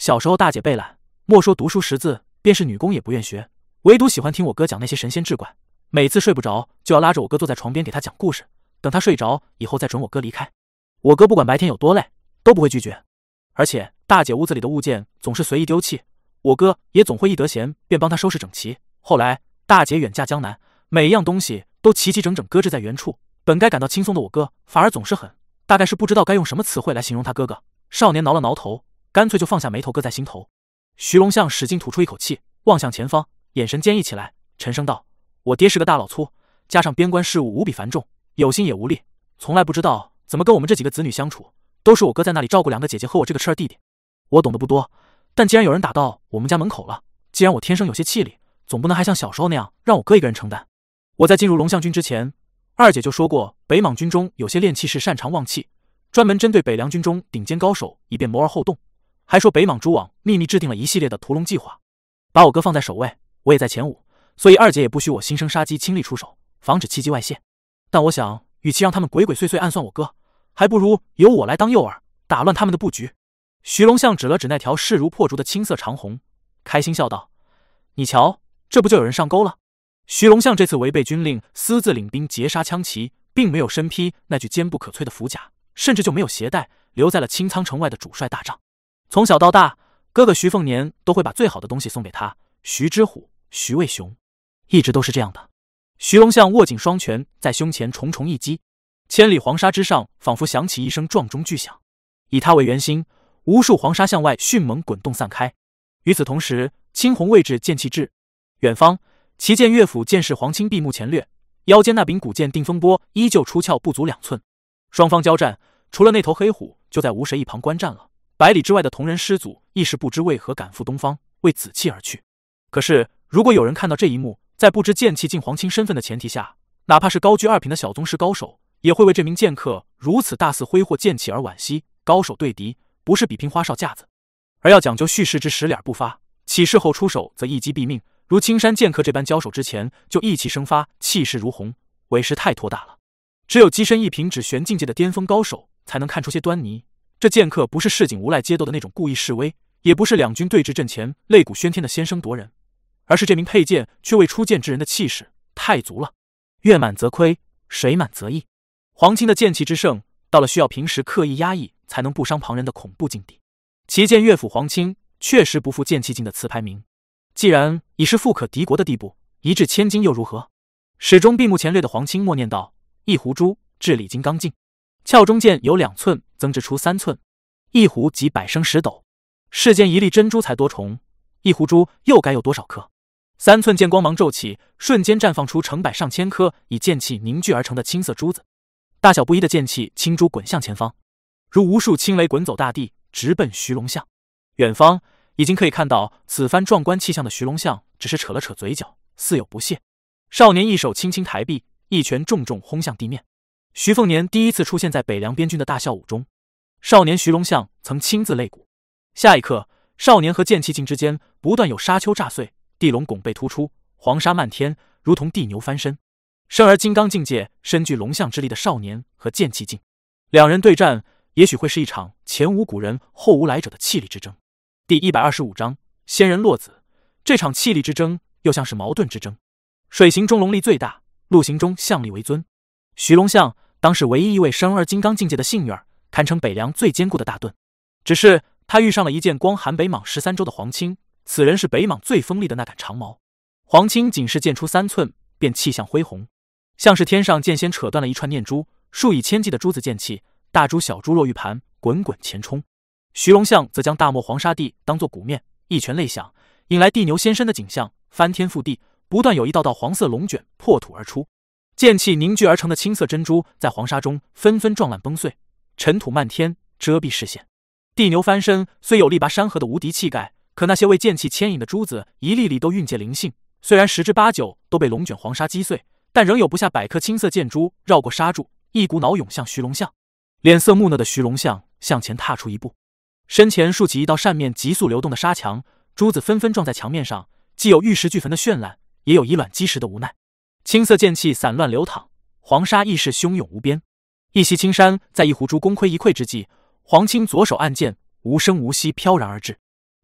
Speaker 1: 小时候大姐背懒，莫说读书识字，便是女工也不愿学，唯独喜欢听我哥讲那些神仙志怪。每次睡不着，就要拉着我哥坐在床边给他讲故事，等他睡着以后再准我哥离开。我哥不管白天有多累，都不会拒绝。而且大姐屋子里的物件总是随意丢弃，我哥也总会一得闲便帮他收拾整齐。后来大姐远嫁江南，每一样东西都齐齐整整搁置在原处，本该感到轻松的我哥反而总是很，大概是不知道该用什么词汇来形容他哥哥。少年挠了挠头，干脆就放下眉头搁在心头。徐龙象使劲吐出一口气，望向前方，眼神坚毅起来，沉声道：我爹是个大老粗，加上边关事务无比繁重，有心也无力，从来不知道怎么跟我们这几个子女相处，都是我哥在那里照顾两个姐姐和我这个赤儿弟弟。我懂得不多，但既然有人打到我们家门口了，既然我天生有些气力，总不能还像小时候那样让我哥一个人承担。我在进入龙象军之前，二姐就说过，北莽军中有些练气士擅长旺气，专门针对北凉军中顶尖高手，以便谋而后动。还说北莽诸王秘密制定了一系列的屠龙计划，把我哥放在首位，我也在前五，所以二姐也不许我心生杀机亲力出手，防止气机外泄。但我想，与其让他们鬼鬼祟祟暗算我哥，还不如由我来当诱饵，打乱他们的布局。徐龙象指了指那条势如破竹的青色长虹，开心笑道：你瞧，这不就有人上钩了？徐龙象这次违背军令，私自领兵截杀羌骑，并没有身披那具坚不可摧的符甲，甚至就没有携带，留在了青苍城外的主帅大帐。从小到大，哥哥徐凤年都会把最好的东西送给他，徐之虎、徐渭雄一直都是这样的。徐龙象握紧双拳，在胸前重重一击，千里黄沙之上仿佛响起一声撞钟巨响。以他为圆心，无数黄沙向外迅猛滚动散开。与此同时，青红位置剑气至远方，旗舰乐府剑士黄青闭目前掠，腰间那柄古剑定风波依旧出鞘不足2寸。双方交战，除了那头黑虎，就在无谁一旁观战了。百里之外的同人师祖一时不知为何赶赴东方，为紫气而去。可是如果有人看到这一幕，在不知剑气进黄青身份的前提下，哪怕是高居2品的小宗师高手，也会为这名剑客如此大肆挥霍剑气而惋惜。高手对敌，不是比拼花哨架子，而要讲究蓄势之时脸不发，起势后出手则一击毙命。如青山剑客这般交手之前就意气生发，气势如虹，为时太拖大了。只有跻身1品只玄境界的巅峰高手才能看出些端倪。这剑客不是市井无赖街斗的那种故意示威，也不是两军对峙阵前擂鼓喧天的先声夺人，而是这名佩剑却未出剑之人的气势太足了。月满则亏，水满则溢。黄青的剑气之盛，到了需要平时刻意压抑才能不伤旁人的恐怖境地。旗舰乐府黄青确实不负剑气境的词牌名，既然已是富可敌国的地步，一掷千金又如何？始终闭目前掠的黄青默念道：一壶珠，至理金刚镜。鞘中剑由2寸增至出3寸，一壶即100升10斗。世间一粒珍珠才多重，一壶珠又该有多少颗？3寸剑光芒骤起，瞬间绽放出成百上千颗以剑气凝聚而成的青色珠子，大小不一的剑气青珠滚向前方，如无数青雷滚走大地，直奔徐龙象。远方已经可以看到此番壮观气象的徐龙象，只是扯了扯嘴角，似有不屑。少年一手轻轻抬臂，一拳重重轰向地面。徐凤年第一次出现在北凉边军的大校伍中，少年徐龙象曾亲自擂鼓。下一刻，少年和剑气境之间不断有沙丘炸碎，地龙拱背突出，黄沙漫天，如同地牛翻身。生而金刚境界，身具龙象之力的少年和剑气境，两人对战，也许会是一场前无古人后无来者的气力之争。第125章仙人落子。这场气力之争又像是矛盾之争。水行中龙力最大，陆行中象力为尊。徐龙象当是唯一一位生而金刚境界的幸运儿，堪称北凉最坚固的大盾。只是他遇上了一剑光寒北莽13州的黄青，此人是北莽最锋利的那杆长矛。黄青仅是剑出3寸，便气象恢宏，像是天上剑仙扯断了一串念珠，数以千计的珠子剑气，大珠小珠落玉盘，滚滚前冲。徐龙象则将大漠黄沙地当作鼓面，一拳擂响，引来地牛先身的景象，翻天覆地，不断有一道道黄色龙卷破土而出。剑气凝聚而成的青色珍珠在黄沙中纷纷撞烂崩碎，尘土漫天，遮蔽视线。地牛翻身虽有力拔山河的无敌气概，可那些为剑气牵引的珠子一粒粒都蕴藉灵性，虽然10之8九都被龙卷黄沙击碎，但仍有不下100颗青色剑珠绕过沙柱，一股脑涌向徐龙象。脸色木讷的徐龙象向前踏出一步，身前竖起一道扇面急速流动的沙墙，珠子纷纷撞在墙面上，既有玉石俱焚的绚烂，也有以卵击石的无奈。青色剑气散乱流淌，黄沙亦是汹涌无边。一袭青衫在一壶珠功亏一篑之际，黄青左手按剑，无声无息飘然而至。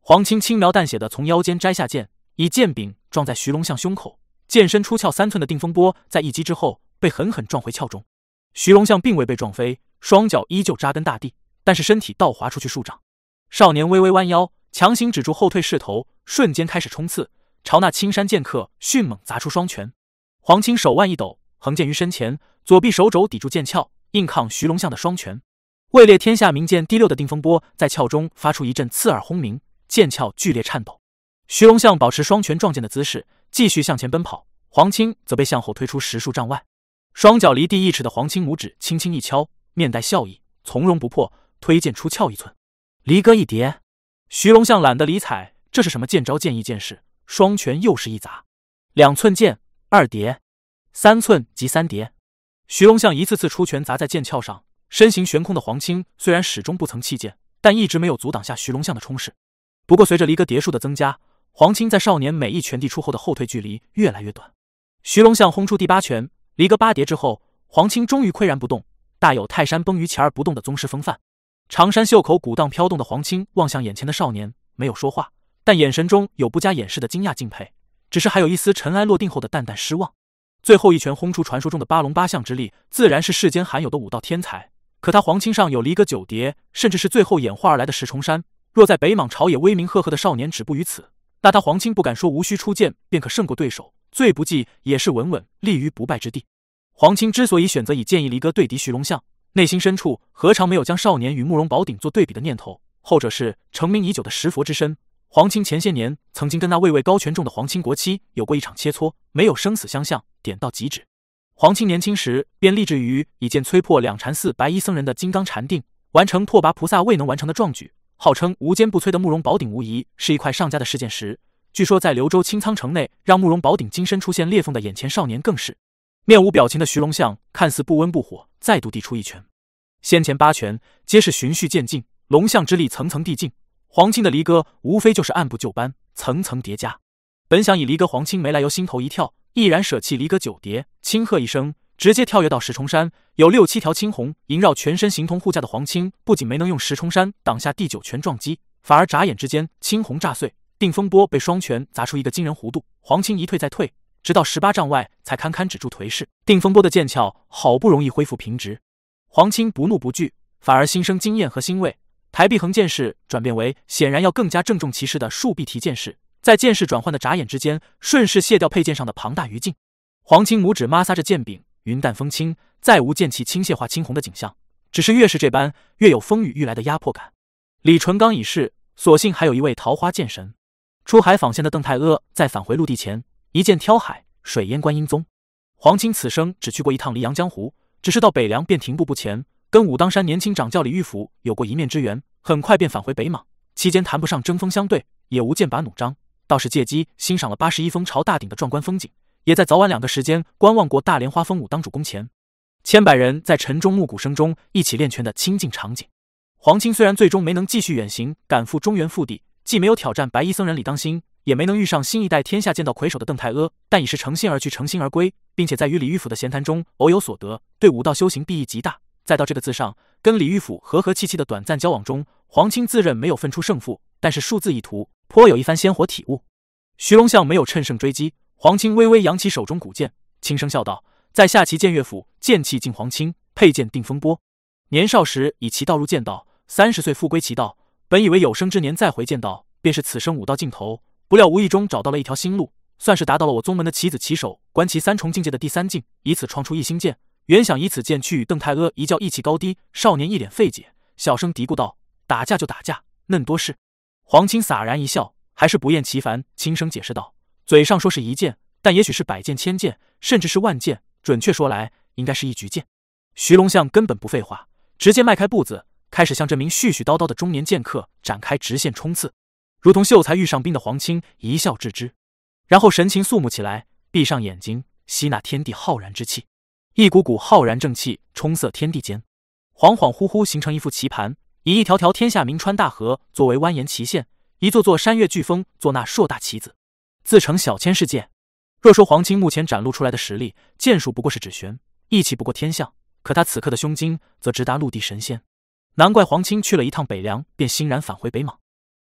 Speaker 1: 黄清轻描淡写地从腰间摘下剑，以剑柄撞在徐龙象胸口，剑身出鞘3寸的定风波在一击之后被狠狠撞回鞘中。徐龙象并未被撞飞，双脚依旧扎根大地，但是身体倒滑出去数丈。少年微微弯腰，强行止住后退势头，瞬间开始冲刺，朝那青山剑客迅猛砸出双拳。黄清手腕一抖，横剑于身前，左臂手肘抵住剑鞘，硬抗徐龙象的双拳。位列天下名剑第6的定风波在鞘中发出一阵刺耳轰鸣，剑鞘剧烈颤抖。徐龙象保持双拳撞剑的姿势，继续向前奔跑，黄清则被向后推出10数丈外。双脚离地1尺的黄清拇指轻轻一敲，面带笑意，从容不迫，推剑出鞘1寸。离歌一叠。徐龙象懒得理睬这是什么剑招剑意剑势，双拳又是一砸，2寸剑2叠，3寸即3叠。徐龙象一次次出拳砸在剑鞘上，身形悬空的黄清虽然始终不曾弃剑，但一直没有阻挡下徐龙象的冲势。不过随着离歌叠数的增加，黄清在少年每一拳递出后的后退距离越来越短。徐龙象轰出第8拳，离歌8叠之后，黄清终于岿然不动，大有泰山崩于前而不动的宗师风范。长衫袖口鼓荡飘动的黄清望向眼前的少年，没有说话，但眼神中有不加掩饰的惊讶敬佩，只是还有一丝尘埃落定后的淡淡失望。最后一拳轰出传说中的8龙8象之力，自然是世间罕有的武道天才，可他黄清上有离歌9叠，甚至是最后演化而来的石重山，若在北莽朝野威名赫赫的少年止步于此，那他黄清不敢说无需出剑便可胜过对手，最不济也是稳稳立于不败之地。黄清之所以选择以剑意离歌对敌徐龙象，内心深处何尝没有将少年与慕容宝鼎做对比的念头，后者是成名已久的石佛之身。黄清前些年曾经跟那位位高权重的皇亲国戚有过一场切磋，没有生死相向，点到即止。黄清年轻时便立志于以剑摧破2禅寺白衣僧人的金刚禅定，完成拓跋菩萨未能完成的壮举，号称无坚不摧的慕容宝鼎无疑是一块上佳的试剑石。据说在流州青苍城内让慕容宝鼎金身出现裂缝的眼前少年更是面无表情的徐龙象看似不温不火，再度递出一拳。先前8拳皆是循序渐进，龙象之力层层递进，黄清的离歌无非就是按部就班，层层叠加。本想以离歌黄清没来由心头一跳，毅然舍弃离歌9叠，轻喝一声，直接跳跃到石重山。有6、7条青红萦绕全身形同护驾的黄清，不仅没能用石重山挡下第9拳撞击，反而眨眼之间青红炸碎，定风波被双拳砸出一个惊人弧度，黄清一退再退，直到18丈外才堪堪止住颓势。定风波的剑鞘好不容易恢复平直，黄清不怒不惧，反而心生惊艳和欣慰。抬臂横剑式转变为显然要更加郑重其事的竖臂提剑式，在剑势转换的眨眼之间，顺势卸掉佩剑上的庞大余烬。黄清拇指摩挲着剑柄，云淡风轻，再无剑气倾泻化青红的景象，只是越是这般，越有风雨欲来的压迫感。李纯刚已逝，所幸还有一位桃花剑神。出海访仙的邓太阿在返回陆地前，一剑挑海，水淹观音宗。黄清此生只去过一趟黎阳江湖，只是到北凉便停步不前，跟武当山年轻掌教李玉甫有过一面之缘，很快便返回北莽，期间谈不上针锋相对，也无剑拔弩张，倒是借机欣赏了81峰朝大顶的壮观风景，也在早晚2个时间观望过大莲花峰武当主宫前千百人在晨钟暮鼓声中一起练拳的清静场景。黄清虽然最终没能继续远行赶赴中原腹地，既没有挑战白衣僧人李当心，也没能遇上新一代天下剑道魁首的邓太阿，但已是诚心而去，诚心而归，并且在与李玉甫的闲谈中偶有所得，对武道修行裨益极大。再到这个字上，跟李玉甫和和气气的短暂交往中，黄清自认没有分出胜负，但是数字一图，颇有一番鲜活体悟。徐龙象没有趁胜追击，黄清微微扬起手中古剑，轻声笑道：“在下齐剑岳父，剑气尽黄清，佩剑定风波。年少时以其道入剑道，30岁复归其道。本以为有生之年再回剑道，便是此生武道尽头，不料无意中找到了一条新路，算是达到了我宗门的棋子棋手观其3重境界的第3境，以此创出一星剑。原想以此剑去与邓太阿一较意气高低。”少年一脸费解，小声嘀咕道：“打架就打架，嫩多事。”黄清洒然一笑，还是不厌其烦，轻声解释道：“嘴上说是一剑，但也许是100剑、1000剑，甚至是万剑，准确说来，应该是一局剑。”徐龙象根本不废话，直接迈开步子，开始向这名絮絮叨叨的中年剑客展开直线冲刺。如同秀才遇上宾的黄清一笑置之，然后神情肃穆起来，闭上眼睛，吸纳天地浩然之气。一股股浩然正气冲塞天地间，恍恍惚惚形成一副棋盘，以一条条天下名川大河作为蜿蜒棋线，一座座山岳巨峰做那硕大棋子，自成小千世界。若说黄清目前展露出来的实力，剑术不过是指玄，意气不过天象，可他此刻的胸襟则直达陆地神仙。难怪黄清去了一趟北凉，便欣然返回北莽。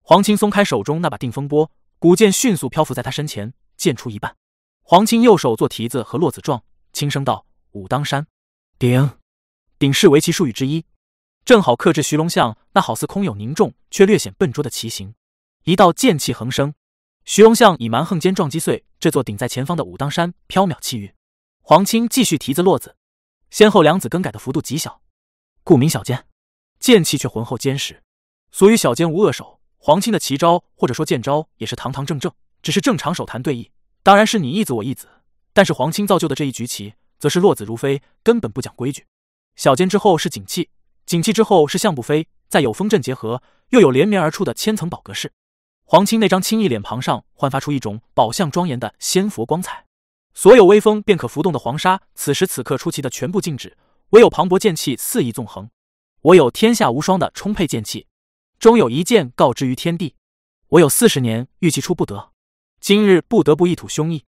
Speaker 1: 黄清松开手中那把定风波，古剑迅速漂浮在他身前，剑出一半。黄清右手做蹄子和落子状，轻声道：“武当山。”顶，顶是围棋术语之一，正好克制徐龙象那好似空有凝重却略显笨拙的棋形。一道剑气横生，徐龙象以蛮横尖撞击碎这座顶在前方的武当山，缥缈气韵。黄清继续蹄子落子，先后两子更改的幅度极小，故名小尖。剑气却浑厚坚实，所以小尖无扼手。黄清的奇招或者说剑招也是堂堂正正，只是正常手谈对弈，当然是你一子我一子。但是黄清造就的这一局棋，则是落子如飞，根本不讲规矩。小尖之后是景气，景气之后是象步飞，再有风阵结合，又有连绵而出的千层宝阁式。黄清那张清逸脸庞上焕发出一种宝相庄严的仙佛光彩，所有威风便可浮动的黄沙，此时此刻出奇的全部静止，唯有磅礴剑气肆意纵横。我有天下无双的充沛剑气，终有一剑告之于天地。我有40年玉气出不得，今日不得不一吐胸臆。